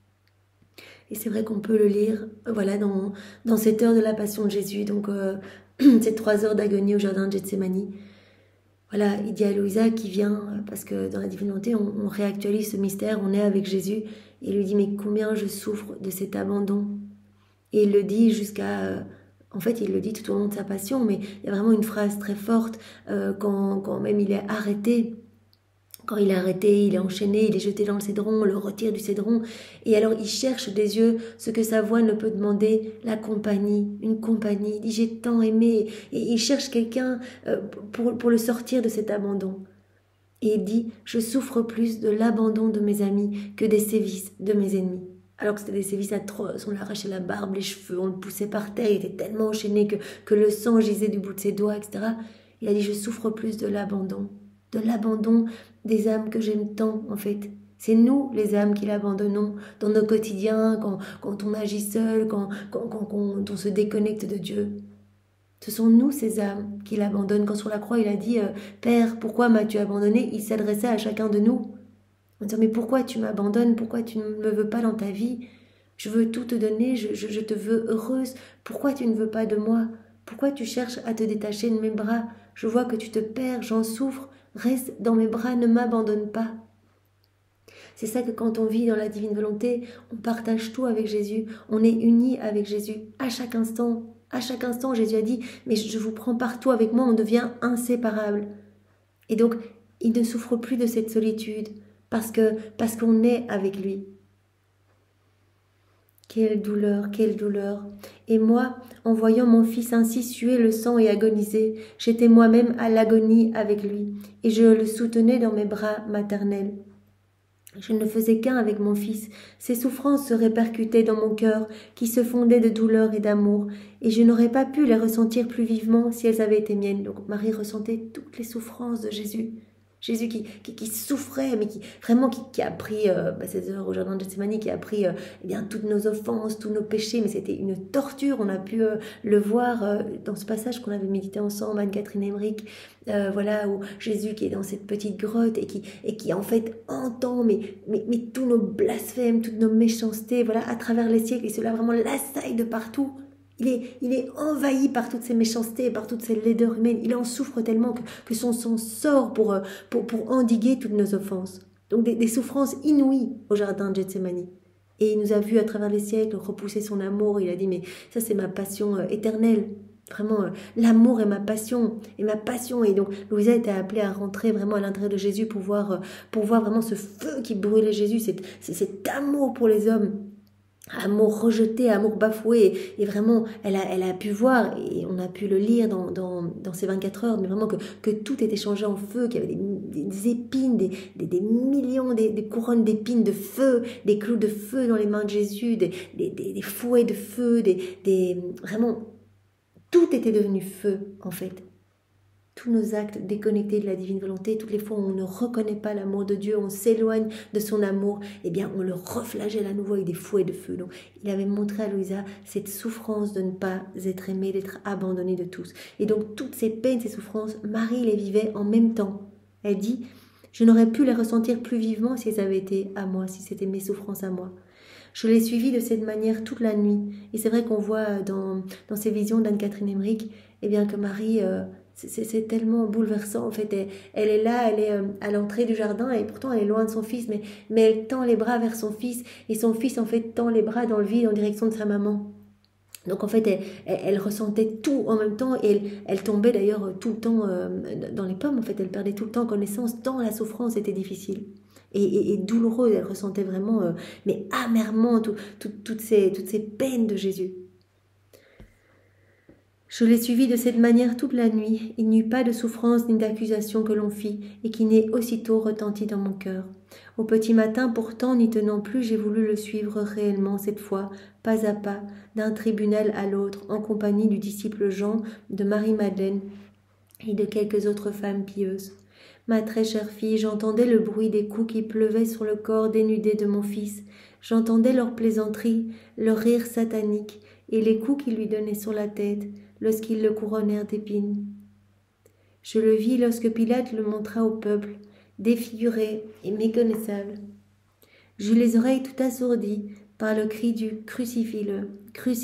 Et c'est vrai qu'on peut le lire dans cette heure de la passion de Jésus, donc ces 3 heures d'agonie au jardin de Gethsémani. Voilà, il dit à Louisa qui vient, parce que dans la divine volonté, on réactualise ce mystère, on est avec Jésus, et il lui dit « Mais combien je souffre de cet abandon ?» Et il le dit jusqu'à... En fait, il le dit tout au long de sa passion, mais il y a vraiment une phrase très forte quand même il est arrêté. Quand il est arrêté, il est enchaîné, il est jeté dans le cédron, on le retire du cédron. Et alors, il cherche des yeux ce que sa voix ne peut demander, la compagnie, une compagnie. Il dit, j'ai tant aimé. Et il cherche quelqu'un pour le sortir de cet abandon. Et il dit, je souffre plus de l'abandon de mes amis que des sévices de mes ennemis. Alors que c'était des sévices atroces, on lui arrachait la barbe, les cheveux, on le poussait par terre, il était tellement enchaîné que le sang gisait du bout de ses doigts, etc. Il a dit, je souffre plus de l'abandon des âmes que j'aime tant, en fait. C'est nous, les âmes, qui l'abandonnons dans nos quotidiens, quand on agit seul, quand on se déconnecte de Dieu. Ce sont nous, ces âmes, qui l'abandonnent. Quand sur la croix, il a dit « Père, pourquoi m'as-tu abandonné ?» Il s'adressait à chacun de nous. En disant « Mais pourquoi tu m'abandonnes? Pourquoi tu ne me veux pas dans ta vie? Je veux tout te donner, je te veux heureuse. Pourquoi tu ne veux pas de moi ?» Pourquoi tu cherches à te détacher de mes bras? Je vois que tu te perds, j'en souffre. Reste dans mes bras, ne m'abandonne pas. » C'est ça que quand on vit dans la divine volonté, on partage tout avec Jésus, on est unis avec Jésus à chaque instant. À chaque instant, Jésus a dit, mais je vous prends partout avec moi, on devient inséparables. Et donc, il ne souffre plus de cette solitude parce qu'on est avec lui. Quelle douleur, quelle douleur. Et moi, en voyant mon fils ainsi suer le sang et agoniser, j'étais moi-même à l'agonie avec lui, et je le soutenais dans mes bras maternels. Je ne faisais qu'un avec mon fils. Ses souffrances se répercutaient dans mon cœur, qui se fondait de douleur et d'amour, et je n'aurais pas pu les ressentir plus vivement si elles avaient été miennes. Donc Marie ressentait toutes les souffrances de Jésus. Jésus qui souffrait, mais qui a pris ces heures au jardin de Gethsémani, qui a pris toutes nos offenses, tous nos péchés, mais c'était une torture. On a pu le voir dans ce passage qu'on avait médité ensemble, Anne-Catherine Emmerich, où Jésus qui est dans cette petite grotte et qui en fait entend mais tous nos blasphèmes, toutes nos méchancetés, à travers les siècles, et cela vraiment l'assaille de partout. Il est envahi par toutes ces méchancetés, par toutes ces laideurs humaines. Il en souffre tellement que son sang sort pour endiguer toutes nos offenses. Donc des souffrances inouïes au jardin de Gethsémani. Et il nous a vus à travers les siècles repousser son amour. Il a dit, mais ça c'est ma passion éternelle. Vraiment, l'amour est ma passion. Et donc Louisa était appelée à rentrer vraiment à l'intérieur de Jésus pour voir vraiment ce feu qui brûlait Jésus, cet amour pour les hommes. Amour rejeté, amour bafoué, et vraiment elle a pu voir, et on a pu le lire dans ces 24 heures, mais vraiment que tout était changé en feu, qu'il y avait des épines, des millions, des couronnes d'épines de feu, des clous de feu dans les mains de Jésus, des fouets de feu, vraiment tout était devenu feu en fait. Tous nos actes déconnectés de la divine volonté, toutes les fois où on ne reconnaît pas l'amour de Dieu, on s'éloigne de son amour, on le reflagelle à nouveau avec des fouets de feu. Donc, il avait montré à Louisa cette souffrance de ne pas être aimée, d'être abandonnée de tous. Et donc, toutes ces peines, ces souffrances, Marie les vivait en même temps. Elle dit, je n'aurais pu les ressentir plus vivement si elles avaient été à moi, si c'était mes souffrances à moi. Je l'ai suivie de cette manière toute la nuit. Et c'est vrai qu'on voit dans ces visions d'Anne-Catherine Emmerich, que Marie... c'est tellement bouleversant en fait. Elle est là, elle est à l'entrée du jardin, et pourtant elle est loin de son fils, mais elle tend les bras vers son fils, et son fils en fait tend les bras dans le vide en direction de sa maman. Donc en fait elle ressentait tout en même temps, et elle tombait d'ailleurs tout le temps dans les pommes. En fait elle perdait tout le temps connaissance tant la souffrance était difficile et douloureuse. Elle ressentait vraiment mais amèrement toutes ces peines de Jésus. Je l'ai suivi de cette manière toute la nuit. Il n'y eut pas de souffrance ni d'accusation que l'on fit, et qui n'ait aussitôt retenti dans mon cœur. Au petit matin, pourtant, n'y tenant plus, j'ai voulu le suivre réellement cette fois, pas à pas, d'un tribunal à l'autre, en compagnie du disciple Jean, de Marie-Madeleine et de quelques autres femmes pieuses. Ma très chère fille, j'entendais le bruit des coups qui pleuvaient sur le corps dénudé de mon fils. J'entendais leurs plaisanteries, leur rire satanique, et les coups qu'ils lui donnaient sur la tête, lorsqu'ils le couronnèrent d'épines. Je le vis lorsque Pilate le montra au peuple, défiguré et méconnaissable. J'eus les oreilles tout assourdies par le cri du « Crucifie-le, crucifie-le ».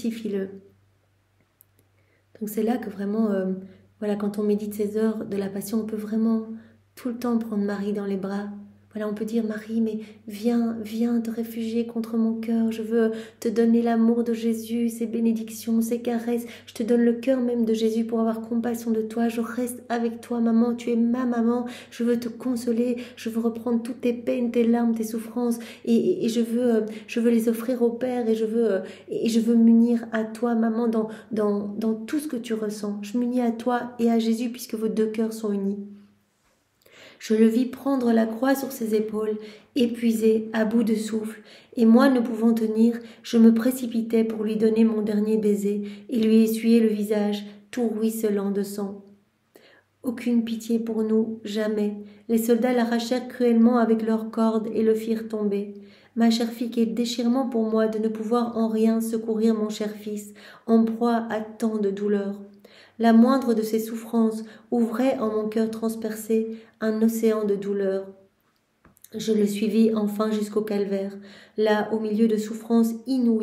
Donc c'est là que vraiment, quand on médite ces heures de la Passion, on peut vraiment tout le temps prendre Marie dans les bras. On peut dire, Marie, mais viens te réfugier contre mon cœur. Je veux te donner l'amour de Jésus, ses bénédictions, ses caresses. Je te donne le cœur même de Jésus pour avoir compassion de toi. Je reste avec toi, maman. Tu es ma maman. Je veux te consoler. Je veux reprendre toutes tes peines, tes larmes, tes souffrances. Et je veux les offrir au Père. Et je veux m'unir à toi, maman, dans tout ce que tu ressens. Je m'unis à toi et à Jésus puisque vos deux cœurs sont unis. Je le vis prendre la croix sur ses épaules, épuisé, à bout de souffle, et moi ne pouvant tenir, je me précipitais pour lui donner mon dernier baiser et lui essuyer le visage, tout ruisselant de sang. Aucune pitié pour nous, jamais. Les soldats l'arrachèrent cruellement avec leurs cordes et le firent tomber. Ma chère fille, quel déchirement pour moi de ne pouvoir en rien secourir mon cher fils, en proie à tant de douleurs. La moindre de ces souffrances ouvrait en mon cœur transpercé un océan de douleur. Je le suivis enfin jusqu'au calvaire, là, au milieu de souffrances inouïes,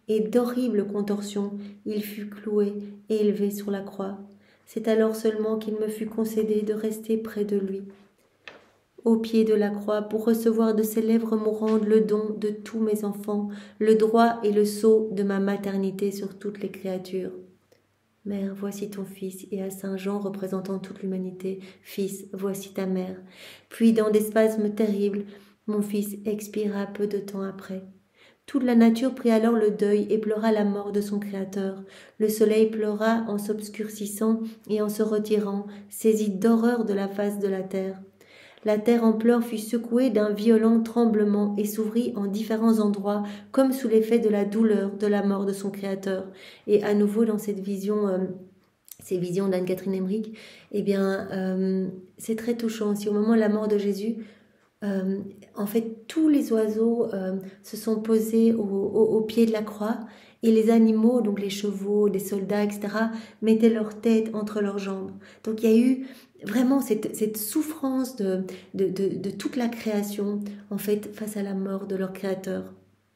et d'horribles contorsions, il fut cloué et élevé sur la croix. C'est alors seulement qu'il me fut concédé de rester près de lui, au pied de la croix, pour recevoir de ses lèvres mourantes le don de tous mes enfants, le droit et le sceau de ma maternité sur toutes les créatures. Mère, voici ton fils, et à Saint Jean représentant toute l'humanité, Fils, voici ta mère. Puis, dans des spasmes terribles, mon fils expira peu de temps après. Toute la nature prit alors le deuil et pleura la mort de son Créateur. Le soleil pleura en s'obscurcissant et en se retirant, saisi d'horreur de la face de la terre. La terre en pleurs fut secouée d'un violent tremblement et s'ouvrit en différents endroits, comme sous l'effet de la douleur de la mort de son Créateur. Et à nouveau, dans cette vision, ces visions d'Anne-Catherine Emmerich, eh bien, c'est très touchant. Si au moment de la mort de Jésus, en fait, tous les oiseaux se sont posés au pied de la croix, et les animaux, donc les chevaux, les soldats, etc., mettaient leur tête entre leurs jambes. Donc il y a eu vraiment cette souffrance de toute la création, en fait, face à la mort de leur Créateur.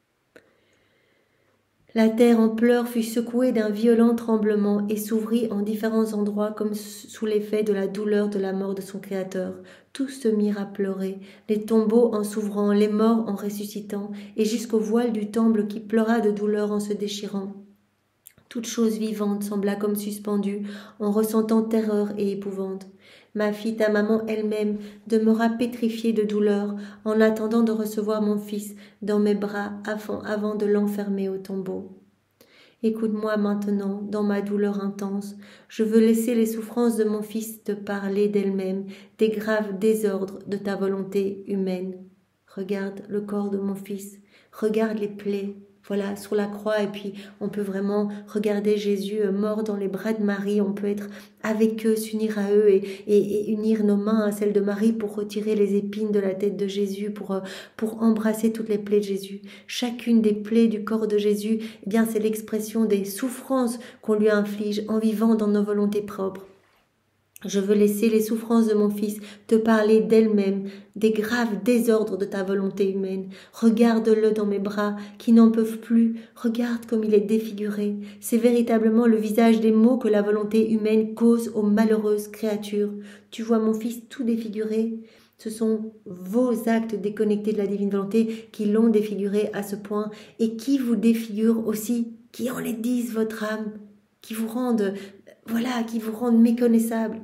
La terre en pleurs fut secouée d'un violent tremblement et s'ouvrit en différents endroits comme sous l'effet de la douleur de la mort de son Créateur. Tous se mirent à pleurer, les tombeaux en s'ouvrant, les morts en ressuscitant, et jusqu'au voile du temple qui pleura de douleur en se déchirant. Toute chose vivante sembla comme suspendue, en ressentant terreur et épouvante. Ma fille, ta maman elle-même, demeura pétrifiée de douleur en attendant de recevoir mon fils dans mes bras avant de l'enfermer au tombeau. Écoute-moi maintenant, dans ma douleur intense. Je veux laisser les souffrances de mon fils te parler d'elles-mêmes, des graves désordres de ta volonté humaine. Regarde le corps de mon fils, regarde les plaies, voilà, sur la croix, et puis on peut vraiment regarder Jésus mort dans les bras de Marie, on peut être avec eux, s'unir à eux et unir nos mains à celles de Marie pour retirer les épines de la tête de Jésus, pour embrasser toutes les plaies de Jésus. Chacune des plaies du corps de Jésus, eh bien, c'est l'expression des souffrances qu'on lui inflige en vivant dans nos volontés propres. Je veux laisser les souffrances de mon fils te parler d'elles-mêmes, des graves désordres de ta volonté humaine. Regarde-le dans mes bras, qui n'en peuvent plus. Regarde comme il est défiguré. C'est véritablement le visage des maux que la volonté humaine cause aux malheureuses créatures. Tu vois mon fils tout défiguré? Ce sont vos actes déconnectés de la divine volonté qui l'ont défiguré à ce point et qui vous défigurent aussi, qui enlaidissent votre âme, qui vous rendent méconnaissables.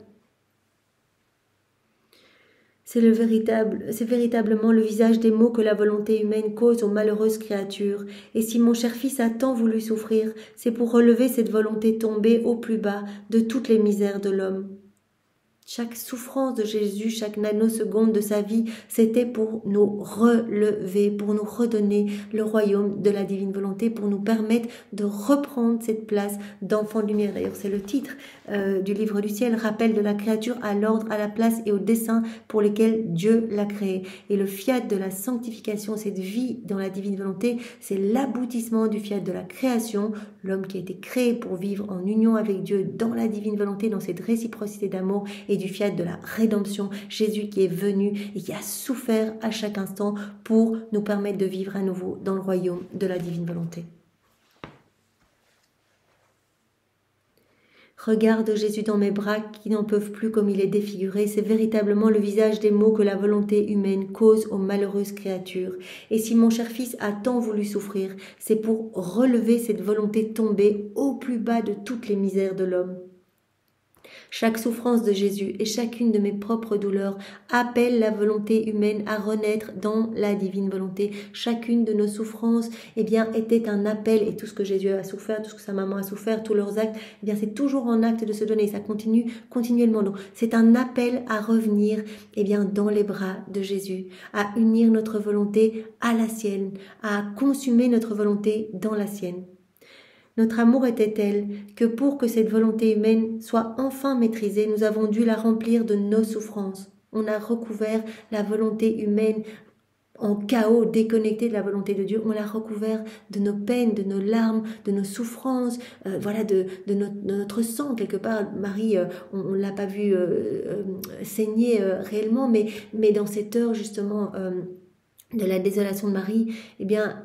C'est véritablement le visage des maux que la volonté humaine cause aux malheureuses créatures. Et si mon cher fils a tant voulu souffrir, c'est pour relever cette volonté tombée au plus bas de toutes les misères de l'homme. Chaque souffrance de Jésus, chaque nanoseconde de sa vie, c'était pour nous relever, pour nous redonner le royaume de la divine volonté, pour nous permettre de reprendre cette place d'enfant de lumière. D'ailleurs, c'est le titre du livre du ciel, rappel de la créature à l'ordre, à la place et au dessein pour lesquels Dieu l'a créé. Et le fiat de la sanctification, cette vie dans la divine volonté, c'est l'aboutissement du fiat de la création, l'homme qui a été créé pour vivre en union avec Dieu dans la divine volonté, dans cette réciprocité d'amour, et du fiat de la rédemption, Jésus qui est venu et qui a souffert à chaque instant pour nous permettre de vivre à nouveau dans le royaume de la divine volonté. Regarde Jésus dans mes bras qui n'en peuvent plus comme il est défiguré, c'est véritablement le visage des maux que la volonté humaine cause aux malheureuses créatures. Et si mon cher fils a tant voulu souffrir, c'est pour relever cette volonté tombée au plus bas de toutes les misères de l'homme. Chaque souffrance de Jésus et chacune de mes propres douleurs appelle la volonté humaine à renaître dans la divine volonté. Chacune de nos souffrances, eh bien, était un appel, et tout ce que Jésus a souffert, tout ce que sa maman a souffert, tous leurs actes, eh bien, c'est toujours un acte de se donner. Ça continue continuellement. Donc, c'est un appel à revenir, eh bien, dans les bras de Jésus, à unir notre volonté à la sienne, à consumer notre volonté dans la sienne. Notre amour était tel que pour que cette volonté humaine soit enfin maîtrisée, nous avons dû la remplir de nos souffrances. On a recouvert la volonté humaine en chaos, déconnectée de la volonté de Dieu. On l'a recouvert de nos peines, de nos larmes, de nos souffrances, de notre sang. Quelque part, Marie, on ne l'a pas vu saigner réellement, mais dans cette heure justement de la désolation de Marie, eh bien,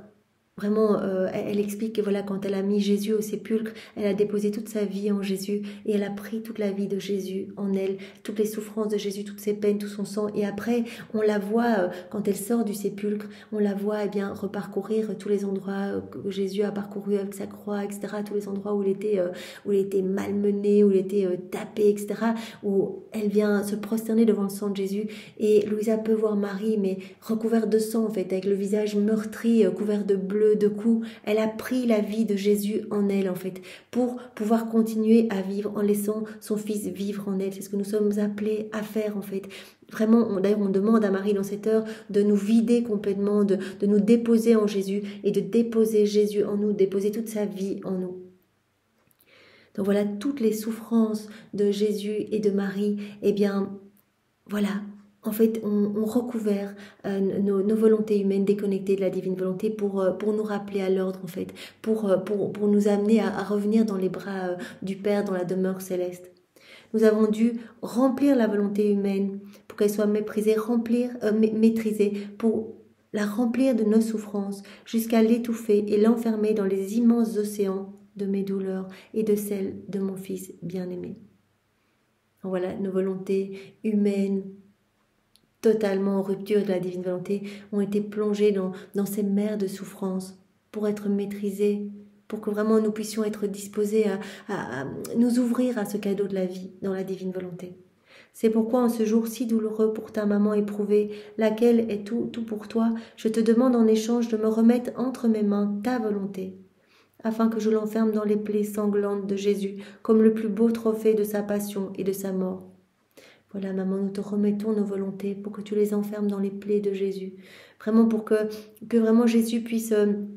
Vraiment, elle explique que voilà, quand elle a mis Jésus au sépulcre, elle a déposé toute sa vie en Jésus et elle a pris toute la vie de Jésus en elle, toutes les souffrances de Jésus, toutes ses peines, tout son sang. Et après, on la voit, quand elle sort du sépulcre, on la voit reparcourir tous les endroits que Jésus a parcouru avec sa croix, etc. Tous les endroits où il était malmené, où il était tapé, etc. Où elle vient se prosterner devant le sang de Jésus. Et Louisa peut voir Marie, mais recouverte de sang en fait, avec le visage meurtri, couvert de bleu, de coups. Elle a pris la vie de Jésus en elle en fait, pour pouvoir continuer à vivre en laissant son fils vivre en elle. C'est ce que nous sommes appelés à faire en fait. Vraiment, d'ailleurs on demande à Marie dans cette heure de nous vider complètement, de nous déposer en Jésus et de déposer Jésus en nous, déposer toute sa vie en nous. Donc voilà, toutes les souffrances de Jésus et de Marie, eh bien voilà, en fait, on recouvert nos volontés humaines déconnectées de la divine volonté pour nous rappeler à l'ordre, en fait, pour nous amener à revenir dans les bras du Père, dans la demeure céleste. Nous avons dû remplir la volonté humaine pour qu'elle soit méprisée, maîtrisée, pour la remplir de nos souffrances, jusqu'à l'étouffer et l'enfermer dans les immenses océans de mes douleurs et de celles de mon Fils bien-aimé. Voilà, nos volontés humaines, totalement en rupture de la divine volonté, ont été plongées dans ces mers de souffrance pour être maîtrisées, pour que vraiment nous puissions être disposés à nous ouvrir à ce cadeau de la vie dans la divine volonté. C'est pourquoi en ce jour si douloureux pour ta maman éprouvée, laquelle est tout pour toi, je te demande en échange de me remettre entre mes mains ta volonté, afin que je l'enferme dans les plaies sanglantes de Jésus, comme le plus beau trophée de sa passion et de sa mort. Voilà, maman, nous te remettons nos volontés pour que tu les enfermes dans les plaies de Jésus. Vraiment pour que vraiment Jésus puisse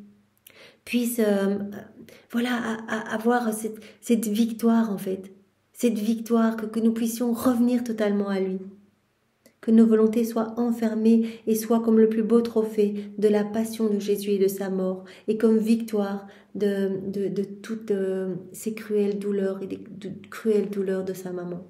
avoir cette victoire en fait. Cette victoire, que nous puissions revenir totalement à lui. Que nos volontés soient enfermées et soient comme le plus beau trophée de la passion de Jésus et de sa mort, et comme victoire de toutes ces cruelles douleurs et des cruelles douleurs de sa maman.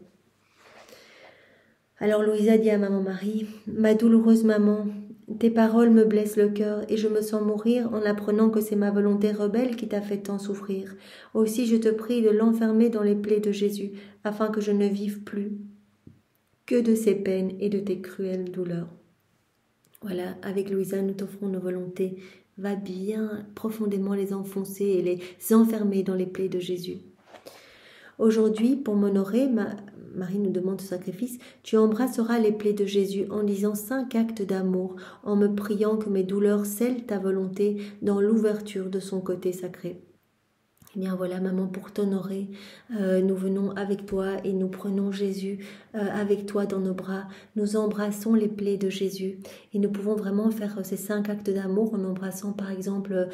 Alors Louisa dit à maman Marie, « Ma douloureuse maman, tes paroles me blessent le cœur et je me sens mourir en apprenant que c'est ma volonté rebelle qui t'a fait tant souffrir. Aussi je te prie de l'enfermer dans les plaies de Jésus, afin que je ne vive plus que de ses peines et de tes cruelles douleurs. » Voilà, avec Louisa, nous t'offrons nos volontés. Va bien profondément les enfoncer et les enfermer dans les plaies de Jésus. Aujourd'hui, pour m'honorer, Marie nous demande ce sacrifice, tu embrasseras les plaies de Jésus en disant 5 actes d'amour, en me priant que mes douleurs scellent ta volonté dans l'ouverture de son côté sacré. Eh bien voilà, maman, pour t'honorer, nous venons avec toi et nous prenons Jésus avec toi dans nos bras. Nous embrassons les plaies de Jésus et nous pouvons vraiment faire ces 5 actes d'amour en embrassant par exemple,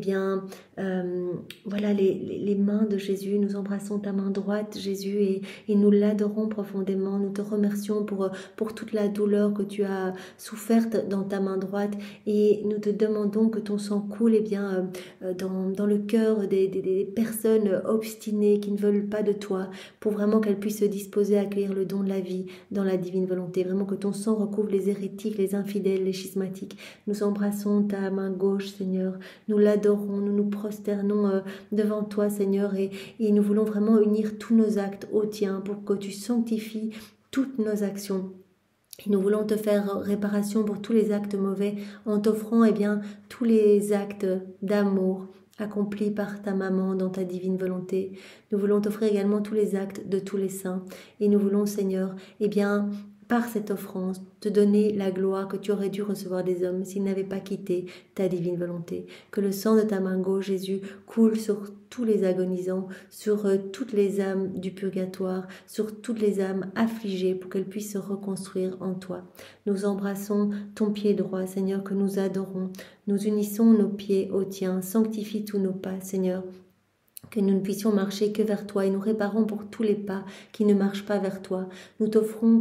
voilà les mains de Jésus. Nous embrassons ta main droite, Jésus, et nous l'adorons profondément. Nous te remercions pour toute la douleur que tu as soufferte dans ta main droite et nous te demandons que ton sang coule dans le cœur des personnes obstinées qui ne veulent pas de toi, pour vraiment qu'elles puissent se disposer à accueillir le don de la vie dans la divine volonté. Vraiment que ton sang recouvre les hérétiques, les infidèles, les schismatiques. Nous embrassons ta main gauche, Seigneur. Nous l'adorons, nous nous prosternons devant toi, Seigneur, et nous voulons vraiment unir tous nos actes au tien pour que tu sanctifies toutes nos actions. Et nous voulons te faire réparation pour tous les actes mauvais en t'offrant tous les actes d'amour accomplis par ta maman dans ta divine volonté. Nous voulons t'offrir également tous les actes de tous les saints. Et nous voulons, Seigneur, par cette offrande, te donner la gloire que tu aurais dû recevoir des hommes s'ils n'avaient pas quitté ta divine volonté. Que le sang de ta main gauche, Jésus, coule sur tous les agonisants, sur toutes les âmes du purgatoire, sur toutes les âmes affligées pour qu'elles puissent se reconstruire en toi. Nous embrassons ton pied droit, Seigneur, que nous adorons. Nous unissons nos pieds au tien. Sanctifie tous nos pas, Seigneur. Que nous ne puissions marcher que vers toi et nous réparons pour tous les pas qui ne marchent pas vers toi. Nous t'offrons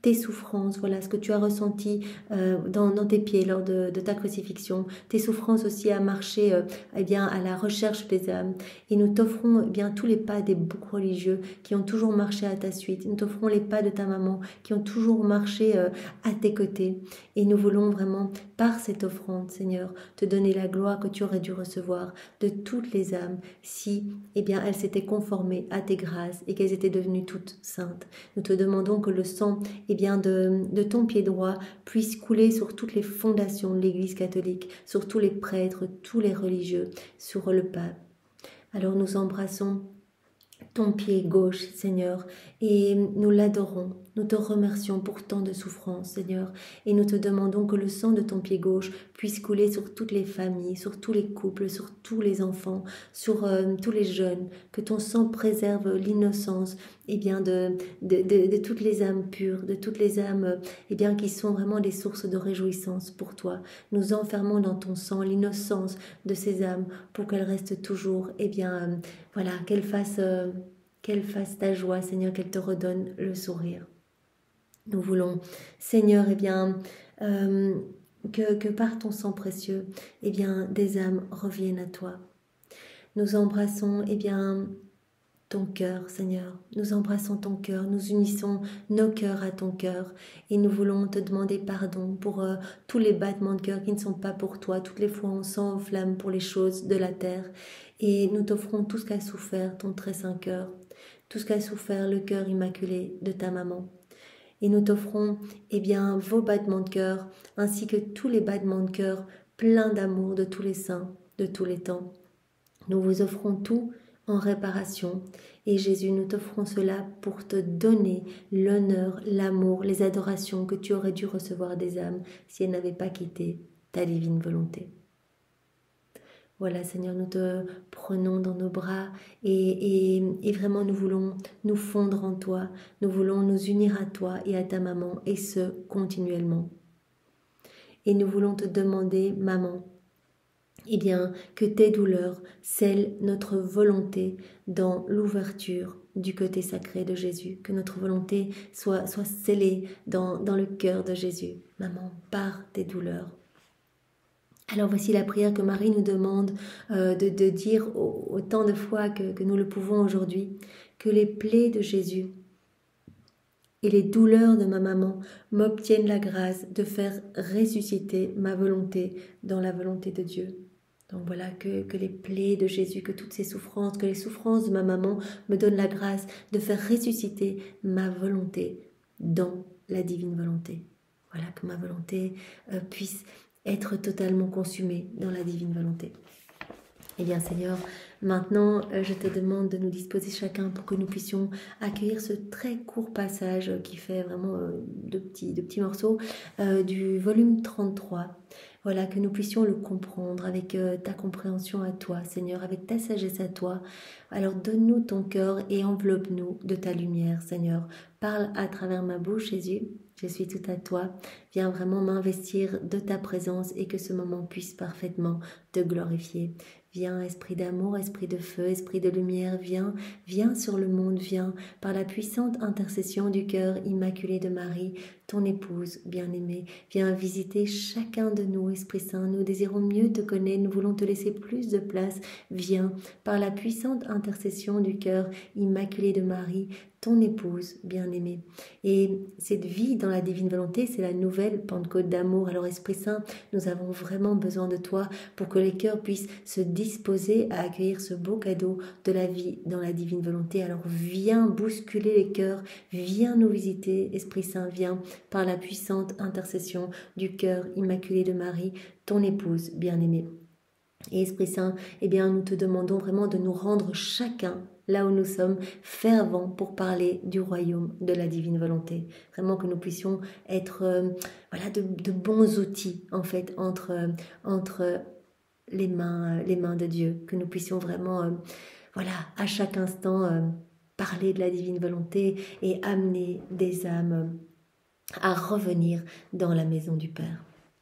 tes souffrances, voilà ce que tu as ressenti dans tes pieds lors de ta crucifixion, tes souffrances aussi à marcher eh bien, à la recherche des âmes. Et nous t'offrons eh bien tous les pas des boucs religieux qui ont toujours marché à ta suite. Nous t'offrons les pas de ta maman qui ont toujours marché à tes côtés. Et nous voulons vraiment, par cette offrande, Seigneur, te donner la gloire que tu aurais dû recevoir de toutes les âmes si eh bien, elles s'étaient conformées à tes grâces et qu'elles étaient devenues toutes saintes. Nous te demandons que le sang eh bien, de ton pied droit puisse couler sur toutes les fondations de l'Église catholique, sur tous les prêtres, tous les religieux, sur le pape. Alors nous embrassons ton pied gauche, Seigneur, et nous l'adorons. Nous te remercions pour tant de souffrances, Seigneur, et nous te demandons que le sang de ton pied gauche puisse couler sur toutes les familles, sur tous les couples, sur tous les enfants, sur tous les jeunes, que ton sang préserve l'innocence eh bien, de toutes les âmes pures, de toutes les âmes eh bien, qui sont vraiment des sources de réjouissance pour toi. Nous enfermons dans ton sang l'innocence de ces âmes pour qu'elles restent toujours, eh bien, voilà, qu'elles fassent ta joie, Seigneur, qu'elles te redonnent le sourire. Nous voulons, Seigneur, eh bien, que par ton sang précieux, eh bien, des âmes reviennent à toi. Nous embrassons, eh bien, ton cœur, Seigneur. Nous embrassons ton cœur, nous unissons nos cœurs à ton cœur et nous voulons te demander pardon pour tous les battements de cœur qui ne sont pas pour toi, toutes les fois où on s'enflamme pour les choses de la terre. Et nous t'offrons tout ce qu'a souffert ton très saint cœur, tout ce qu'a souffert le cœur immaculé de ta maman. Et nous t'offrons eh bien, vos battements de cœur, ainsi que tous les battements de cœur pleins d'amour de tous les saints, de tous les temps. Nous vous offrons tout en réparation. Et Jésus, nous t'offrons cela pour te donner l'honneur, l'amour, les adorations que tu aurais dû recevoir des âmes si elles n'avaient pas quitté ta divine volonté. Voilà, Seigneur, nous te prenons dans nos bras et vraiment nous voulons nous fondre en toi, nous voulons nous unir à toi et à ta maman, et ce, continuellement. Et nous voulons te demander, maman, eh bien, que tes douleurs scellent notre volonté dans l'ouverture du côté sacré de Jésus, que notre volonté soit scellée dans le cœur de Jésus, maman, par tes douleurs. Alors voici la prière que Marie nous demande de dire autant de fois que nous le pouvons aujourd'hui, que les plaies de Jésus et les douleurs de ma maman m'obtiennent la grâce de faire ressusciter ma volonté dans la volonté de Dieu. Donc voilà, que les plaies de Jésus, que toutes ces souffrances, que les souffrances de ma maman me donnent la grâce de faire ressusciter ma volonté dans la divine volonté. Voilà, que ma volonté puisse être totalement consumée dans la divine volonté. Eh bien Seigneur, maintenant je te demande de nous disposer chacun pour que nous puissions accueillir ce très court passage qui fait vraiment de petits morceaux du volume 33. Voilà, que nous puissions le comprendre avec ta compréhension à toi, Seigneur, avec ta sagesse à toi. Alors donne-nous ton cœur et enveloppe-nous de ta lumière, Seigneur. Parle à travers ma bouche, Jésus. Je suis tout à toi. Viens vraiment m'investir de ta présence et que ce moment puisse parfaitement te glorifier. Viens, esprit d'amour, esprit de feu, esprit de lumière, viens sur le monde, viens par la puissante intercession du cœur immaculé de Marie, ton épouse bien-aimée. Viens visiter chacun de nous, Esprit Saint. Nous désirons mieux te connaître, nous voulons te laisser plus de place. Viens par la puissante intercession du cœur immaculé de Marie, ton épouse bien-aimée. Et cette vie dans la divine volonté, c'est la nouvelle Pentecôte d'amour. Alors Esprit Saint, nous avons vraiment besoin de toi pour que les cœurs puissent se disposer à accueillir ce beau cadeau de la vie dans la divine volonté. Alors viens bousculer les cœurs, viens nous visiter, Esprit Saint, viens par la puissante intercession du cœur immaculé de Marie, ton épouse bien-aimée. Et Esprit Saint, eh bien, nous te demandons vraiment de nous rendre chacun là où nous sommes fervents pour parler du royaume de la divine volonté. Vraiment que nous puissions être voilà, de bons outils en fait entre les mains de Dieu. Que nous puissions vraiment voilà, à chaque instant parler de la divine volonté et amener des âmes à revenir dans la maison du Père.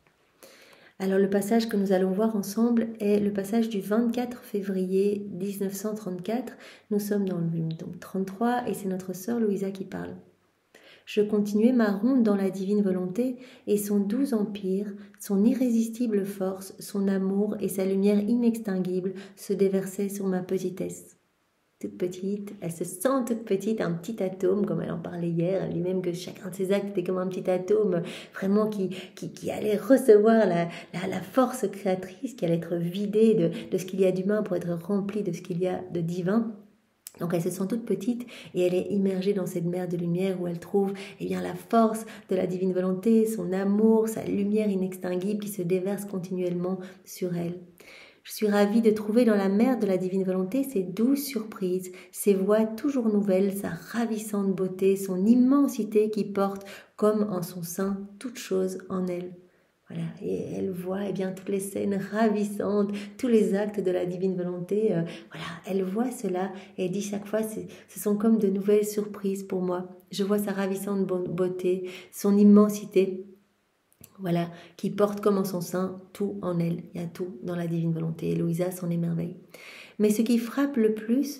Alors le passage que nous allons voir ensemble est le passage du 24 février 1934. Nous sommes dans le volume 33 et c'est notre sœur Louisa qui parle. Je continuais ma ronde dans la divine volonté, et son doux empire, son irrésistible force, son amour et sa lumière inextinguible se déversaient sur ma petitesse. Toute petite, elle se sent toute petite, un petit atome, comme elle en parlait hier, elle dit même que chacun de ses actes était comme un petit atome, vraiment qui allait recevoir la force créatrice, qui allait être vidée de ce qu'il y a d'humain pour être remplie de ce qu'il y a de divin. Donc elle se sent toute petite et elle est immergée dans cette mer de lumière où elle trouve la force de la divine volonté, son amour, sa lumière inextinguible qui se déverse continuellement sur elle. Je suis ravie de trouver dans la mer de la divine volonté ses douces surprises, ses voix toujours nouvelles, sa ravissante beauté, son immensité qui porte comme en son sein toute chose en elle. Voilà, et elle voit toutes les scènes ravissantes, tous les actes de la divine volonté. Elle voit cela et dit chaque fois, ce sont comme de nouvelles surprises pour moi. Je vois sa ravissante beauté, son immensité, qui porte comme en son sein tout en elle. Il y a tout dans la divine volonté. Et Louisa s'en émerveille. Mais ce qui frappe le plus,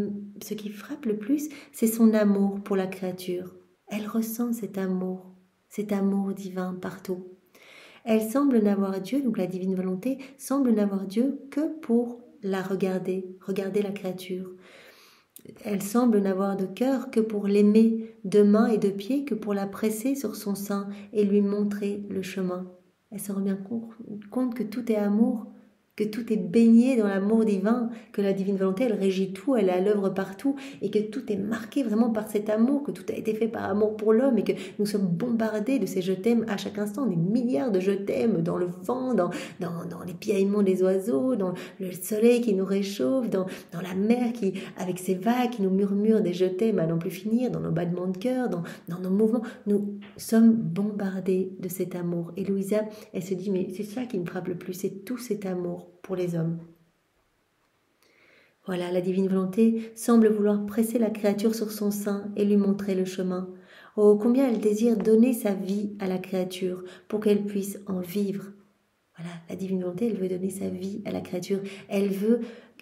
c'est son amour pour la créature. Elle ressent cet amour divin partout. Elle semble n'avoir Dieu, donc la divine volonté, semble n'avoir Dieu que pour la regarder la créature. Elle semble n'avoir de cœur que pour l'aimer, de main et de pied, que pour la presser sur son sein et lui montrer le chemin. Elle se rend bien compte que tout est amour, que tout est baigné dans l'amour divin, que la divine volonté, elle régit tout, elle est à l'œuvre partout, et que tout est marqué vraiment par cet amour, que tout a été fait par amour pour l'homme, et que nous sommes bombardés de ces je t'aime à chaque instant, des milliards de je t'aime dans le vent, dans les piaillements des oiseaux, dans le soleil qui nous réchauffe, dans la mer qui, avec ses vagues, qui nous murmure des je t'aime à n'en plus finir, dans nos battements de cœur, dans nos mouvements. Nous sommes bombardés de cet amour. Et Louisa, elle se dit, mais c'est ça qui me frappe le plus, c'est tout cet amour pour les hommes. Voilà, la divine volonté semble vouloir presser la créature sur son sein et lui montrer le chemin. Oh, combien elle désire donner sa vie à la créature pour qu'elle puisse en vivre. Voilà, la divine volonté, elle veut donner sa vie à la créature. Elle veut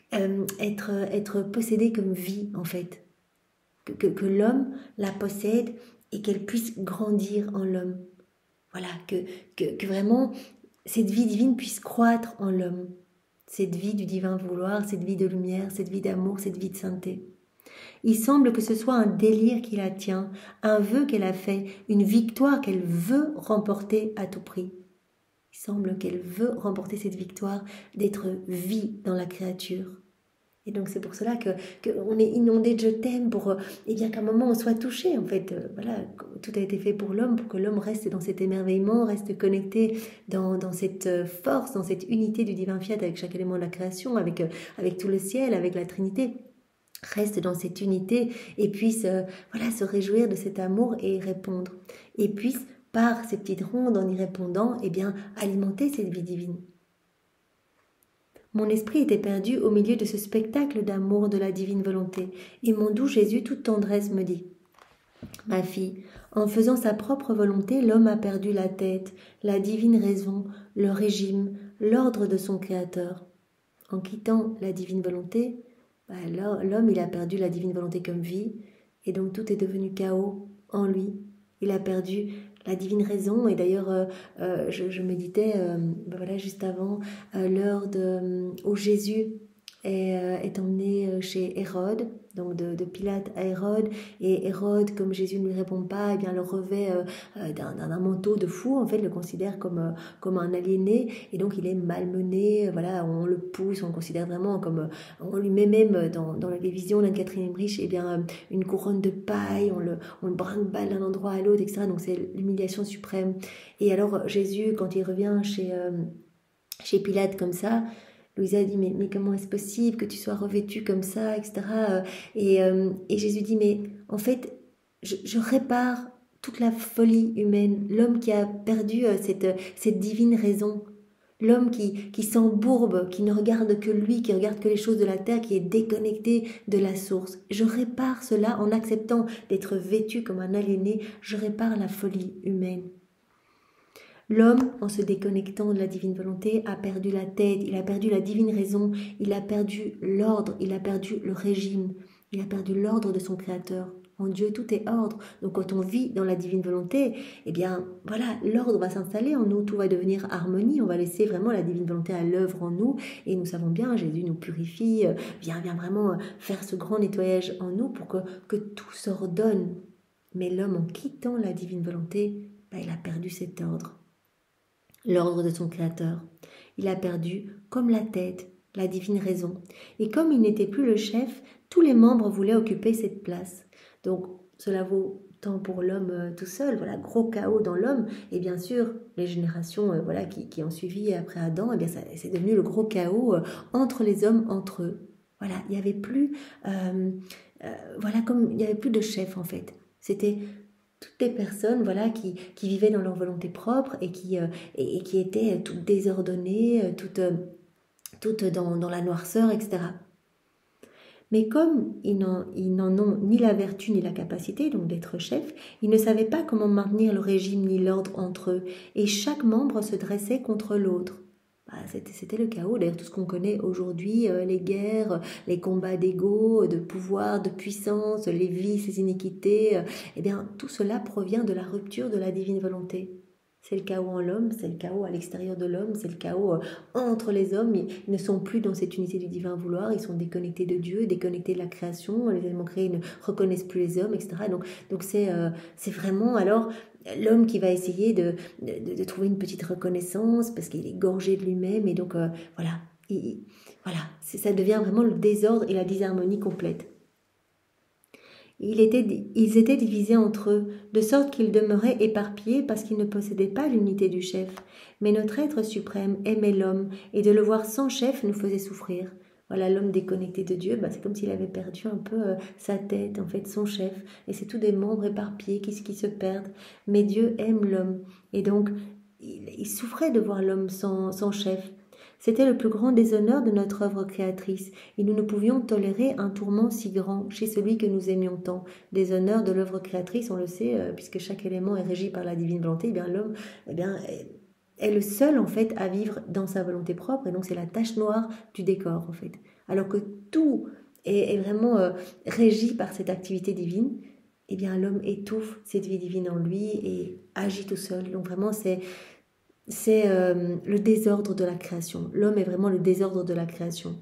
être possédée comme vie, en fait. Que l'homme la possède et qu'elle puisse grandir en l'homme. Voilà, que vraiment cette vie divine puisse croître en l'homme. Cette vie du divin vouloir, cette vie de lumière, cette vie d'amour, cette vie de sainteté. Il semble que ce soit un délire qui la tient, un vœu qu'elle a fait, une victoire qu'elle veut remporter à tout prix. Il semble qu'elle veut remporter cette victoire d'être vie dans la créature. Et donc c'est pour cela qu'on est inondé de je t'aime pour qu'à un moment on soit touché. En fait, tout a été fait pour l'homme, pour que l'homme reste dans cet émerveillement, reste connecté dans cette force, dans cette unité du divin fiat avec chaque élément de la création, avec tout le ciel, avec la Trinité. Reste dans cette unité et puisse se réjouir de cet amour et répondre. Et puisse, par ces petites rondes, en y répondant, alimenter cette vie divine. Mon esprit était perdu au milieu de ce spectacle d'amour de la divine volonté, et mon doux Jésus, toute tendresse, me dit « Ma fille, en faisant sa propre volonté, l'homme a perdu la tête, la divine raison, le régime, l'ordre de son Créateur. En quittant la divine volonté, l'homme il a perdu la divine volonté comme vie, et donc tout est devenu chaos en lui. Il a perdu la divine raison, et d'ailleurs je méditais juste avant l'heure où Jésus est emmené chez Hérode, donc de Pilate à Hérode, et Hérode, comme Jésus ne lui répond pas, le revêt d'un manteau de fou, en fait, le considère comme un aliéné, et donc il est malmené, on le pousse, on le considère vraiment comme, on lui met même dans les visions d'Anne-Catherine Emmerich, une couronne de paille, on le brinque-balle d'un endroit à l'autre, etc. Donc c'est l'humiliation suprême. Et alors Jésus, quand il revient chez Pilate comme ça, Louisa dit mais comment est-ce possible que tu sois revêtue comme ça, etc. Et Jésus dit mais en fait je répare toute la folie humaine, l'homme qui a perdu cette divine raison, l'homme qui s'embourbe, qui ne regarde que lui, qui regarde que les choses de la terre, qui est déconnecté de la source. Je répare cela en acceptant d'être vêtu comme un aliéné, je répare la folie humaine. L'homme, en se déconnectant de la divine volonté, a perdu la tête, il a perdu la divine raison, il a perdu l'ordre, il a perdu le régime. Il a perdu l'ordre de son Créateur. En Dieu, tout est ordre. Donc quand on vit dans la divine volonté, eh bien voilà, l'ordre va s'installer en nous, tout va devenir harmonie. On va laisser vraiment la divine volonté à l'œuvre en nous. Et nous savons bien, Jésus nous purifie, vient vraiment faire ce grand nettoyage en nous pour que tout s'ordonne. Mais l'homme, en quittant la divine volonté, il a perdu cet ordre. L'ordre de son Créateur. Il a perdu, comme la tête, la divine raison. Et comme il n'était plus le chef, tous les membres voulaient occuper cette place. Donc, cela vaut tant pour l'homme tout seul, voilà, gros chaos dans l'homme, et bien sûr, les générations qui ont suivi après Adam, c'est devenu le gros chaos entre les hommes, entre eux. Voilà, il n'y avait plus, comme il n'y avait plus de chef en fait. C'était toutes les personnes qui vivaient dans leur volonté propre et qui étaient toutes désordonnées, toutes dans la noirceur, etc. Mais comme ils n'en ont ni la vertu ni la capacité, donc d'être chef, ils ne savaient pas comment maintenir le régime ni l'ordre entre eux, et chaque membre se dressait contre l'autre. C'était le chaos, d'ailleurs tout ce qu'on connaît aujourd'hui, les guerres, les combats d'ego, de pouvoir, de puissance, les vices, les iniquités, tout cela provient de la rupture de la divine volonté. C'est le chaos en l'homme, c'est le chaos à l'extérieur de l'homme, c'est le chaos entre les hommes. Ils ne sont plus dans cette unité du divin vouloir, ils sont déconnectés de Dieu, déconnectés de la création, les éléments créés ne reconnaissent plus les hommes, etc. Donc c'est vraiment alors l'homme qui va essayer de trouver une petite reconnaissance parce qu'il est gorgé de lui-même et donc ça devient vraiment le désordre et la disharmonie complète. Ils étaient divisés entre eux, de sorte qu'ils demeuraient éparpillés parce qu'ils ne possédaient pas l'unité du chef. Mais notre être suprême aimait l'homme, et de le voir sans chef nous faisait souffrir. Voilà, l'homme déconnecté de Dieu, c'est comme s'il avait perdu un peu sa tête, en fait, son chef. Et c'est tous des membres éparpillés qui se perdent. Mais Dieu aime l'homme. Et donc, il souffrait de voir l'homme sans chef. C'était le plus grand déshonneur de notre œuvre créatrice, et nous ne pouvions tolérer un tourment si grand chez celui que nous aimions tant. Déshonneur de l'œuvre créatrice, on le sait, puisque chaque élément est régi par la divine volonté, l'homme est le seul en fait à vivre dans sa volonté propre, et donc c'est la tache noire du décor en fait. Alors que tout est vraiment régi par cette activité divine, l'homme étouffe cette vie divine en lui et agit tout seul. Donc vraiment c'est le désordre de la création. L'homme est vraiment le désordre de la création.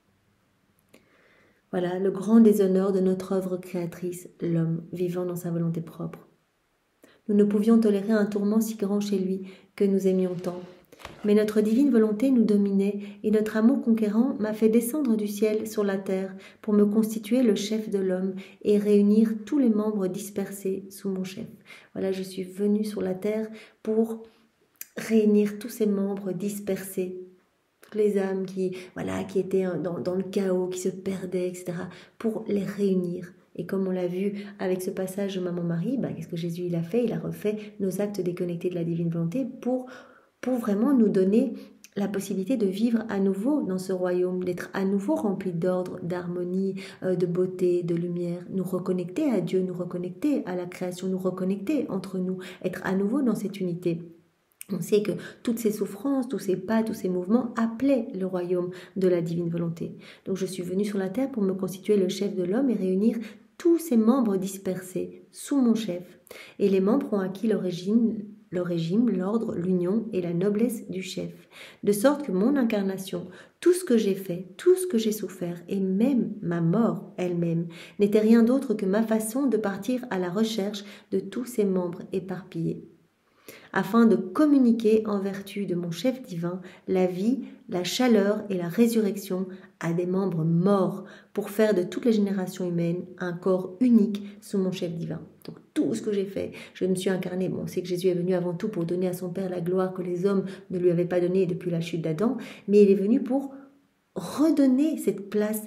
Voilà, le grand déshonneur de notre œuvre créatrice, l'homme, vivant dans sa volonté propre. Nous ne pouvions tolérer un tourment si grand chez lui, que nous aimions tant. Mais notre divine volonté nous dominait, et notre amour conquérant m'a fait descendre du ciel sur la terre pour me constituer le chef de l'homme et réunir tous les membres dispersés sous mon chef. Voilà, je suis venue sur la terre pour réunir tous ces membres dispersés, toutes les âmes qui étaient dans le chaos, qui se perdaient, etc., pour les réunir. Et comme on l'a vu avec ce passage de Maman Marie, qu'est-ce que Jésus il a fait? Il a refait nos actes déconnectés de la divine volonté pour vraiment nous donner la possibilité de vivre à nouveau dans ce royaume, d'être à nouveau rempli d'ordre, d'harmonie, de beauté, de lumière, nous reconnecter à Dieu, nous reconnecter à la création, nous reconnecter entre nous, être à nouveau dans cette unité. On sait que toutes ces souffrances, tous ces pas, tous ces mouvements appelaient le royaume de la divine volonté. Donc je suis venue sur la terre pour me constituer le chef de l'homme et réunir tous ces membres dispersés sous mon chef. Et les membres ont acquis le régime, l'ordre, l'union et la noblesse du chef. De sorte que mon incarnation, tout ce que j'ai fait, tout ce que j'ai souffert, et même ma mort elle-même, n'était rien d'autre que ma façon de partir à la recherche de tous ces membres éparpillés, afin de communiquer en vertu de mon chef divin la vie, la chaleur et la résurrection à des membres morts, pour faire de toutes les générations humaines un corps unique sous mon chef divin. Donc tout ce que j'ai fait, je me suis incarnée. On sait que Jésus est venu avant tout pour donner à son Père la gloire que les hommes ne lui avaient pas donnée depuis la chute d'Adam, mais il est venu pour redonner cette place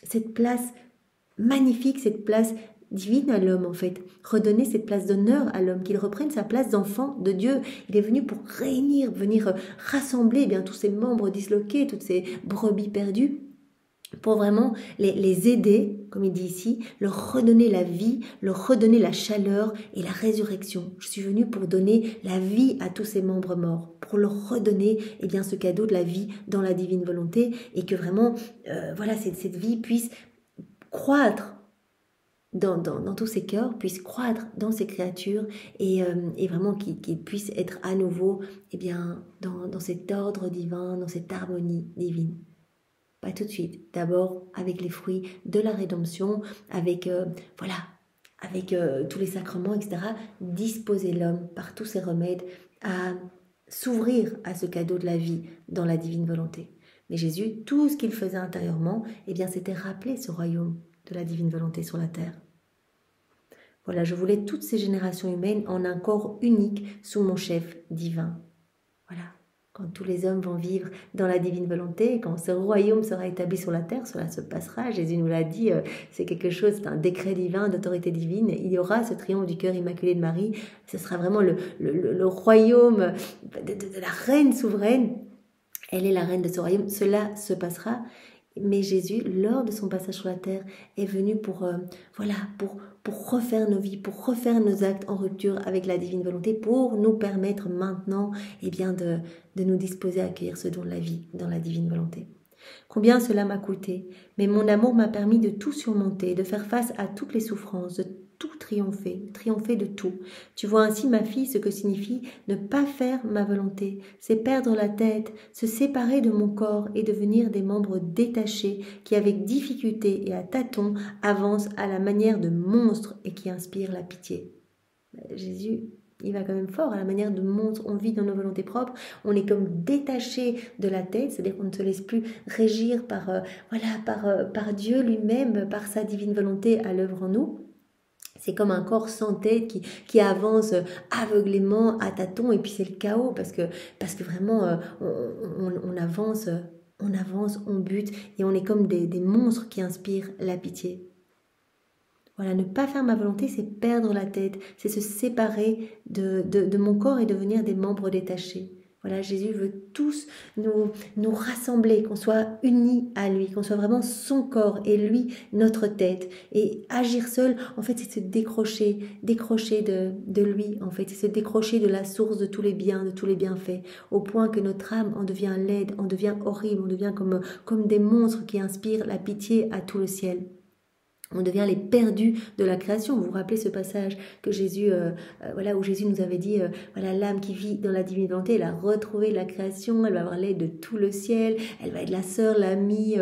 magnifique, cette place divine à l'homme en fait, redonner cette place d'honneur à l'homme, qu'il reprenne sa place d'enfant de Dieu. Il est venu pour réunir, venir rassembler tous ces membres disloqués, toutes ces brebis perdues, pour vraiment les aider, comme il dit ici, leur redonner la vie, leur redonner la chaleur et la résurrection. Je suis venue pour donner la vie à tous ces membres morts, pour leur redonner ce cadeau de la vie dans la divine volonté, et que vraiment cette vie puisse croître dans tous ces cœurs, puisse croître dans ces créatures et vraiment qu'ils puissent être à nouveau dans cet ordre divin, dans cette harmonie divine. Pas tout de suite, d'abord avec les fruits de la rédemption, avec tous les sacrements, etc. Disposer l'homme par tous ses remèdes à s'ouvrir à ce cadeau de la vie dans la divine volonté. Mais Jésus, tout ce qu'il faisait intérieurement, c'était rappeler ce royaume de la divine volonté sur la terre. Voilà, je voulais toutes ces générations humaines en un corps unique sous mon chef divin. Voilà, quand tous les hommes vont vivre dans la divine volonté, quand ce royaume sera établi sur la terre, cela se passera. Jésus nous l'a dit, c'est quelque chose, c'est un décret divin, d'autorité divine. Il y aura ce triomphe du cœur immaculé de Marie. Ce sera vraiment le royaume de la reine souveraine. Elle est la reine de ce royaume. Cela se passera. Mais Jésus, lors de son passage sur la terre, est venu pour refaire nos vies, pour refaire nos actes en rupture avec la divine volonté, pour nous permettre maintenant de nous disposer à accueillir ce don de la vie dans la divine volonté. Combien cela m'a coûté, mais mon amour m'a permis de tout surmonter, de faire face à toutes les souffrances, de tout triompher de tout. Tu vois ainsi, ma fille, ce que signifie ne pas faire ma volonté, c'est perdre la tête, se séparer de mon corps et devenir des membres détachés qui, avec difficulté et à tâtons, avancent à la manière de monstres et qui inspirent la pitié. Jésus, il va quand même fort à la manière de monstre. On vit dans nos volontés propres, on est comme détaché de la tête, c'est-à-dire qu'on ne se laisse plus régir par Dieu lui-même, par sa divine volonté à l'œuvre en nous. C'est comme un corps sans tête qui avance aveuglément à tâtons, et puis c'est le chaos parce que vraiment on avance, on bute et on est comme des monstres qui inspirent la pitié. Voilà, ne pas faire ma volonté, c'est perdre la tête, c'est se séparer de mon corps et devenir des membres détachés. Voilà, Jésus veut tous nous rassembler, qu'on soit unis à lui, qu'on soit vraiment son corps et lui notre tête. Et agir seul, en fait, c'est se décrocher de lui, en fait, c'est se décrocher de la source de tous les biens, de tous les bienfaits, au point que notre âme en devient laide, en devient horrible, on devient comme des monstres qui inspirent la pitié à tout le ciel. On devient les perdus de la création. Vous vous rappelez ce passage que Jésus, où Jésus nous avait dit, l'âme qui vit dans la divine volonté, elle a retrouvé la création, elle va avoir l'aide de tout le ciel, elle va être la sœur, l'amie,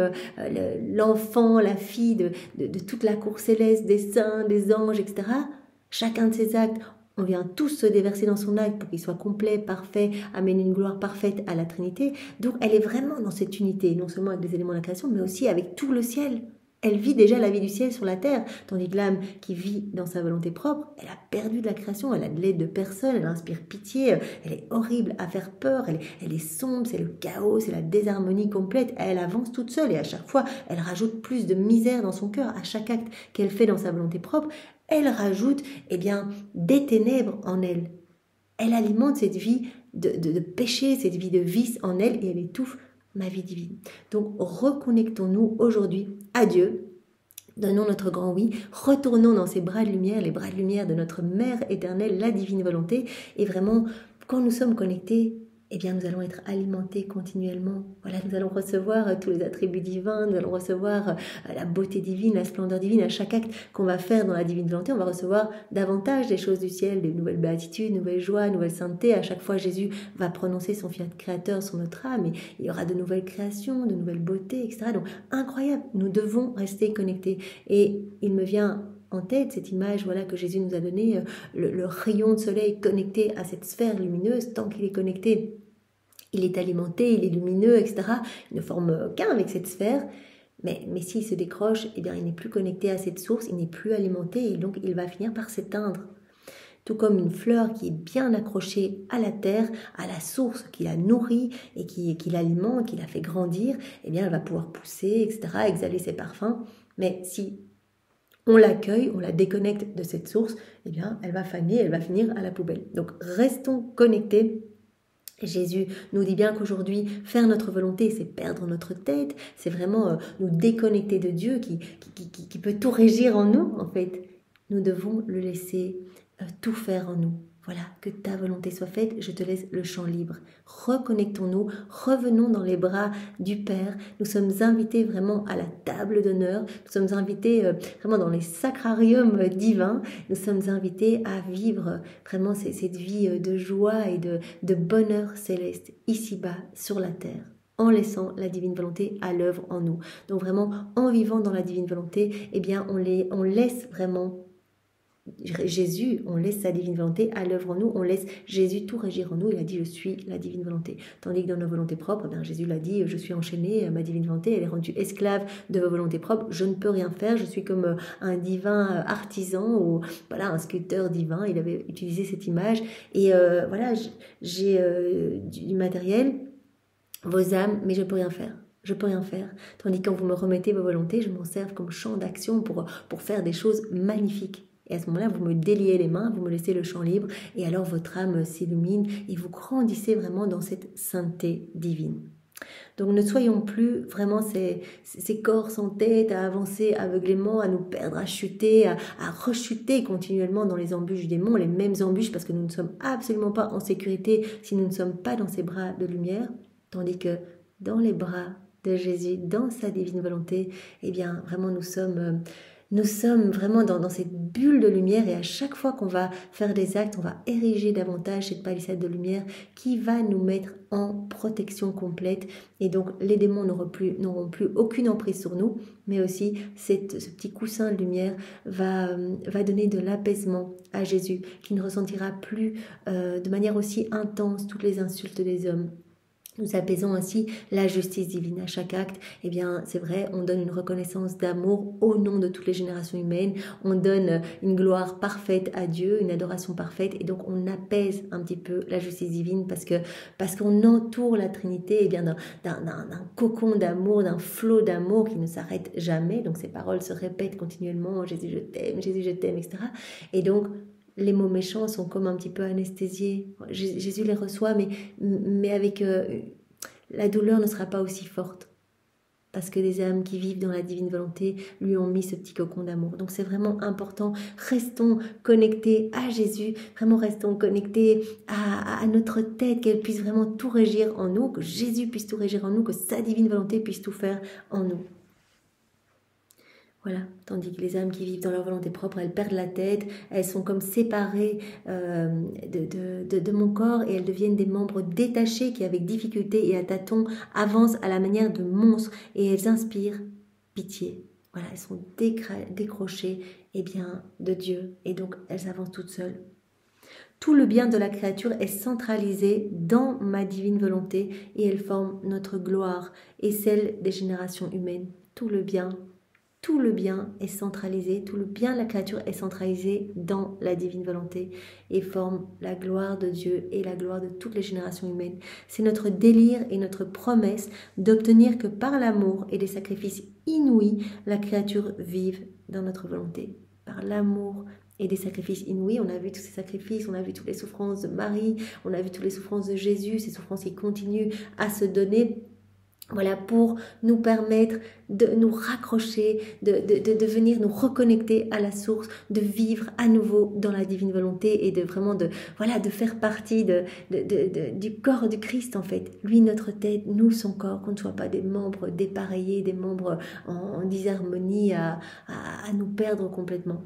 l'enfant, la fille de toute la cour céleste, des saints, des anges, etc. Chacun de ces actes, on vient tous se déverser dans son acte pour qu'il soit complet, parfait, amener une gloire parfaite à la Trinité. Donc elle est vraiment dans cette unité, non seulement avec les éléments de la création, mais aussi avec tout le ciel. Elle vit déjà la vie du ciel sur la terre, tandis que l'âme qui vit dans sa volonté propre, elle a perdu de la création, elle a de l'aide de personne, elle inspire pitié, elle est horrible à faire peur, elle est sombre, c'est le chaos, c'est la désharmonie complète, elle avance toute seule et à chaque fois, elle rajoute plus de misère dans son cœur, à chaque acte qu'elle fait dans sa volonté propre, elle rajoute des ténèbres en elle. Elle alimente cette vie de péché, cette vie de vice en elle et elle étouffe ma vie divine. Donc reconnectons-nous aujourd'hui à Dieu, donnons notre grand oui, retournons dans ces bras de lumière, les bras de lumière de notre Mère éternelle, la divine volonté, et vraiment quand nous sommes connectés, nous allons être alimentés continuellement. Voilà, nous allons recevoir tous les attributs divins, nous allons recevoir la beauté divine, la splendeur divine. À chaque acte qu'on va faire dans la divine volonté, on va recevoir davantage des choses du ciel, des nouvelles béatitudes, nouvelles joies, nouvelles saintetés. À chaque fois, Jésus va prononcer son fiat créateur sur notre âme et il y aura de nouvelles créations, de nouvelles beautés, etc. Donc, incroyable, nous devons rester connectés. Et il me vient en tête cette image que Jésus nous a donnée, le rayon de soleil connecté à cette sphère lumineuse, tant qu'il est connecté, il est alimenté, il est lumineux, etc. Il ne forme qu'un avec cette sphère, mais s'il se décroche, il n'est plus connecté à cette source, il n'est plus alimenté et donc il va finir par s'éteindre. Tout comme une fleur qui est bien accrochée à la terre, à la source qui la nourrit et qui l'alimente, qui la fait grandir, elle va pouvoir pousser, etc., exhaler ses parfums. Mais si on l'accueille, on la déconnecte de cette source, elle va faner, elle va finir à la poubelle. Donc restons connectés. Jésus nous dit bien qu'aujourd'hui, faire notre volonté, c'est perdre notre tête, c'est vraiment nous déconnecter de Dieu qui peut tout régir en nous, en fait. Nous devons le laisser tout faire en nous. Voilà, que ta volonté soit faite, je te laisse le champ libre. Reconnectons-nous, revenons dans les bras du Père. Nous sommes invités vraiment à la table d'honneur. Nous sommes invités vraiment dans les sacrariums divins. Nous sommes invités à vivre vraiment cette vie de joie et de bonheur céleste, ici-bas, sur la terre, en laissant la divine volonté à l'œuvre en nous. Donc vraiment, en vivant dans la divine volonté, eh bien, on laisse vraiment Jésus, on laisse sa divine volonté à l'œuvre en nous, on laisse Jésus tout régir en nous. Il a dit je suis la divine volonté, tandis que dans nos volontés propres, Jésus l'a dit, je suis enchaîné, ma divine volonté elle est rendue esclave de vos volontés propres, je ne peux rien faire, je suis comme un divin artisan ou voilà un sculpteur divin. Il avait utilisé cette image et voilà, j'ai du matériel, vos âmes, mais je ne peux rien faire. Je peux rien faire. Tandis que quand vous me remettez vos volontés, je m'en sers comme champ d'action pour faire des choses magnifiques. Et à ce moment-là, vous me déliez les mains, vous me laissez le champ libre, et alors votre âme s'illumine et vous grandissez vraiment dans cette sainteté divine. Donc ne soyons plus vraiment ces corps sans tête à avancer aveuglément, à nous perdre, à chuter, à rechuter continuellement dans les embûches du démon, les mêmes embûches parce que nous ne sommes absolument pas en sécurité si nous ne sommes pas dans ces bras de lumière, tandis que dans les bras de Jésus, dans sa divine volonté, eh bien vraiment nous sommes vraiment dans cette bulle de lumière et à chaque fois qu'on va faire des actes, on va ériger davantage cette palissade de lumière qui va nous mettre en protection complète. Et donc les démons n'auront plus aucune emprise sur nous, mais aussi ce petit coussin de lumière va donner de l'apaisement à Jésus qui ne ressentira plus de manière aussi intense toutes les insultes des hommes. Nous apaisons ainsi la justice divine à chaque acte. Eh bien, c'est vrai, on donne une reconnaissance d'amour au nom de toutes les générations humaines. On donne une gloire parfaite à Dieu, une adoration parfaite. Et donc, on apaise un petit peu la justice divine parce qu'on entoure la Trinité eh bien, d'un cocon d'amour, d'un flot d'amour qui ne s'arrête jamais. Donc, ces paroles se répètent continuellement. Jésus, je t'aime, etc. Et donc, les mots méchants sont comme un petit peu anesthésiés. Jésus les reçoit, mais avec la douleur ne sera pas aussi forte. Parce que des âmes qui vivent dans la divine volonté lui ont mis ce petit cocon d'amour. Donc c'est vraiment important. Restons connectés à Jésus. Vraiment restons connectés à notre tête, qu'elle puisse vraiment tout régir en nous, que Jésus puisse tout régir en nous, que sa divine volonté puisse tout faire en nous. Voilà, tandis que les âmes qui vivent dans leur volonté propre, elles perdent la tête, elles sont comme séparées de mon corps et elles deviennent des membres détachés qui avec difficulté et à tâtons avancent à la manière de monstres et elles inspirent pitié. Voilà, elles sont décrochées de Dieu et donc elles avancent toutes seules. Tout le bien de la créature est centralisé dans ma divine volonté et elle forme notre gloire et celle des générations humaines. Tout le bien est centralisé, tout le bien de la créature est centralisé dans la divine volonté et forme la gloire de Dieu et la gloire de toutes les générations humaines. C'est notre délire et notre promesse d'obtenir que par l'amour et des sacrifices inouïs, la créature vive dans notre volonté. Par l'amour et des sacrifices inouïs, on a vu tous ces sacrifices, on a vu toutes les souffrances de Marie, on a vu toutes les souffrances de Jésus, ces souffrances qui continuent à se donner. Voilà, pour nous permettre de nous raccrocher, de venir nous reconnecter à la source, de vivre à nouveau dans la divine volonté et de faire partie du corps du Christ en fait. Lui, notre tête, nous, son corps, qu'on ne soit pas des membres dépareillés, des membres en disharmonie à nous perdre complètement.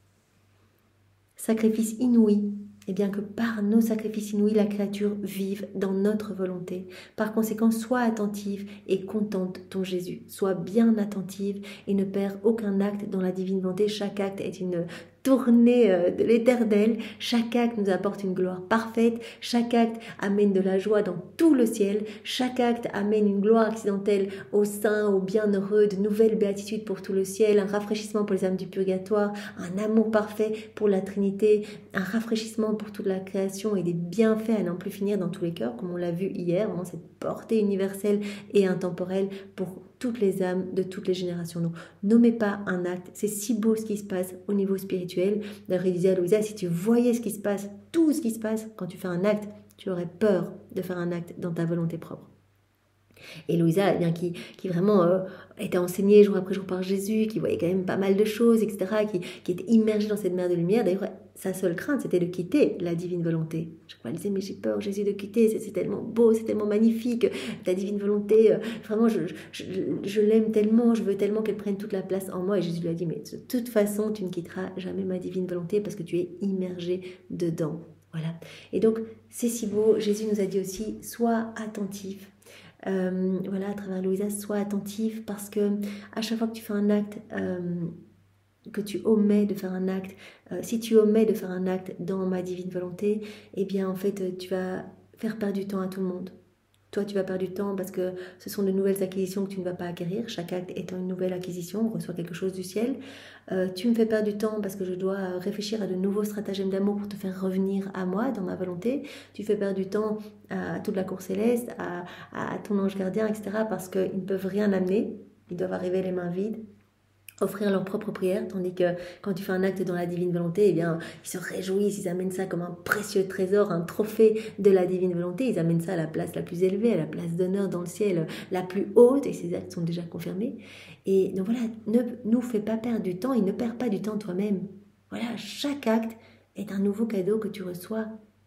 Sacrifice inouï. Et bien que par nos sacrifices inouïs, la créature vive dans notre volonté. Par conséquent, sois attentive et contente ton Jésus. Sois bien attentive et ne perds aucun acte dans la divine volonté. Chaque acte est une tournée de l'éternel. Chaque acte nous apporte une gloire parfaite. Chaque acte amène de la joie dans tout le ciel. Chaque acte amène une gloire accidentelle aux saints, aux bienheureux, de nouvelles béatitudes pour tout le ciel, un rafraîchissement pour les âmes du purgatoire, un amour parfait pour la Trinité, un rafraîchissement pour toute la création et des bienfaits à n'en plus finir dans tous les cœurs, comme on l'a vu hier, vraiment cette portée universelle et intemporelle pour toutes les âmes de toutes les générations. Donc, nommez pas un acte, c'est si beau ce qui se passe au niveau spirituel. D'ailleurs, il disait à Louisa, si tu voyais ce qui se passe, tout ce qui se passe quand tu fais un acte, tu aurais peur de faire un acte dans ta volonté propre. Et Louisa, eh bien, qui vraiment était enseignée jour après jour par Jésus, qui voyait quand même pas mal de choses, etc., qui était immergée dans cette mer de lumière. D'ailleurs, sa seule crainte, c'était de quitter la divine volonté. Je crois, elle disait, mais j'ai peur, Jésus, de quitter, c'est tellement beau, c'est tellement magnifique, ta divine volonté, vraiment, je l'aime tellement, je veux tellement qu'elle prenne toute la place en moi. Et Jésus lui a dit, mais de toute façon, tu ne quitteras jamais ma divine volonté parce que tu es immergé dedans. Voilà. Et donc, c'est si beau. Jésus nous a dit aussi, sois attentif. Voilà, à travers Louisa, sois attentive parce que à chaque fois que tu fais un acte, que tu omets de faire un acte, si tu omets de faire un acte dans ma divine volonté, eh bien en fait tu vas faire perdre du temps à tout le monde. Toi, tu vas perdre du temps parce que ce sont de nouvelles acquisitions que tu ne vas pas acquérir. Chaque acte étant une nouvelle acquisition, on reçoit quelque chose du ciel. Tu me fais perdre du temps parce que je dois réfléchir à de nouveaux stratagèmes d'amour pour te faire revenir à moi, dans ma volonté. Tu fais perdre du temps à toute la cour céleste, à ton ange gardien, etc. parce qu'ils ne peuvent rien amener. Ils doivent arriver les mains vides, offrir leur propre prière, tandis que quand tu fais un acte dans la divine volonté, eh bien, ils se réjouissent, ils amènent ça comme un précieux trésor, un trophée de la divine volonté, ils amènent ça à la place la plus élevée, à la place d'honneur dans le ciel la plus haute, et ces actes sont déjà confirmés. Et donc voilà, ne nous fais pas perdre du temps et ne perds pas du temps toi-même. Voilà, chaque acte est un nouveau cadeau que tu reçois.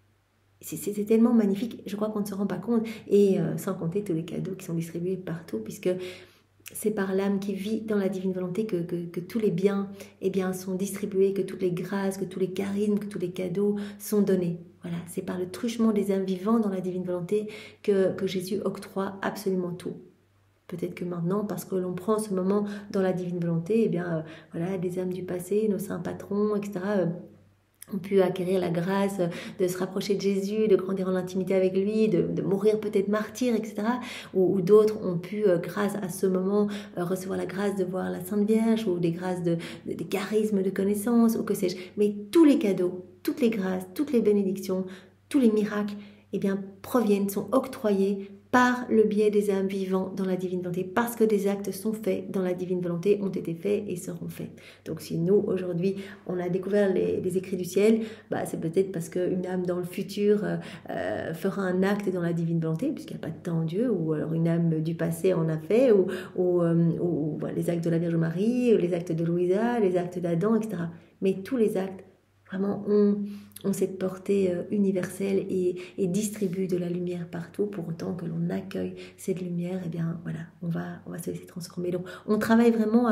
C'est tellement magnifique, je crois qu'on ne se rend pas compte, et sans compter tous les cadeaux qui sont distribués partout, puisque c'est par l'âme qui vit dans la divine volonté que tous les biens, eh bien, sont distribués, que toutes les grâces, que tous les charismes, que tous les cadeaux sont donnés. Voilà, c'est par le truchement des âmes vivant dans la divine volonté que Jésus octroie absolument tout. Peut-être que maintenant, parce que l'on prend ce moment dans la divine volonté, eh bien, voilà, des âmes du passé, nos saints patrons, etc., ont pu acquérir la grâce de se rapprocher de Jésus, de grandir en intimité avec lui, de mourir peut-être martyr, etc. Ou d'autres ont pu, grâce à ce moment, recevoir la grâce de voir la Sainte Vierge, ou des grâces des charismes de connaissance, ou que sais-je. Mais tous les cadeaux, toutes les grâces, toutes les bénédictions, tous les miracles, eh bien, proviennent, sont octroyés par le biais des âmes vivant dans la divine volonté, parce que des actes sont faits dans la divine volonté, ont été faits et seront faits. Donc si nous, aujourd'hui, on a découvert les écrits du ciel, bah, c'est peut-être parce qu'une âme dans le futur fera un acte dans la divine volonté, puisqu'il n'y a pas de temps en Dieu, ou alors une âme du passé en a fait, ou voilà, les actes de la Vierge Marie, ou les actes de Louisa, les actes d'Adam, etc. Mais tous les actes, vraiment, ont cette portée universelle et distribuent de la lumière partout, pour autant que l'on accueille cette lumière, et bien voilà, on va se laisser transformer. Donc on travaille vraiment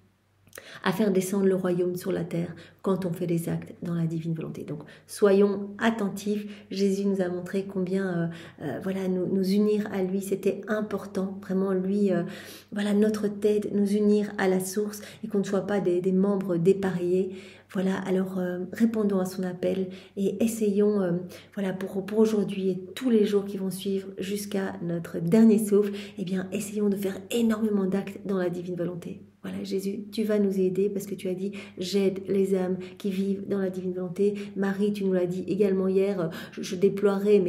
à faire descendre le royaume sur la terre quand on fait des actes dans la divine volonté. Donc soyons attentifs. Jésus nous a montré combien voilà, nous unir à lui, c'était important, vraiment lui, voilà, notre tête, nous unir à la source, et qu'on ne soit pas des membres dépareillés. Voilà, alors répondons à son appel et essayons, voilà, pour aujourd'hui et tous les jours qui vont suivre jusqu'à notre dernier souffle, eh bien, essayons de faire énormément d'actes dans la divine volonté. Voilà, Jésus, tu vas nous aider parce que tu as dit, j'aide les âmes qui vivent dans la divine volonté. Marie, tu nous l'as dit également hier, je déploierai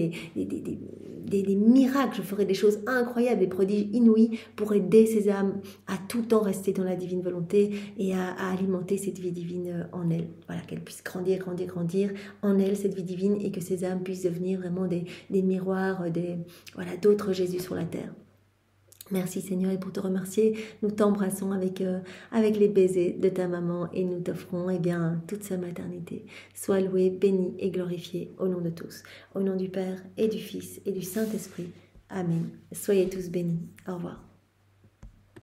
des miracles, je ferai des choses incroyables, des prodiges inouïs pour aider ces âmes à tout le temps rester dans la divine volonté et à alimenter cette vie divine en elles. Voilà, qu'elles puissent grandir en elles, cette vie divine, et que ces âmes puissent devenir vraiment des miroirs, voilà, d'autres Jésus sur la terre. Merci Seigneur, et pour te remercier, nous t'embrassons avec les baisers de ta maman, et nous t'offrons bien toute sa maternité. Sois loué, béni et glorifié au nom de tous. Au nom du Père et du Fils et du Saint-Esprit. Amen. Soyez tous bénis. Au revoir.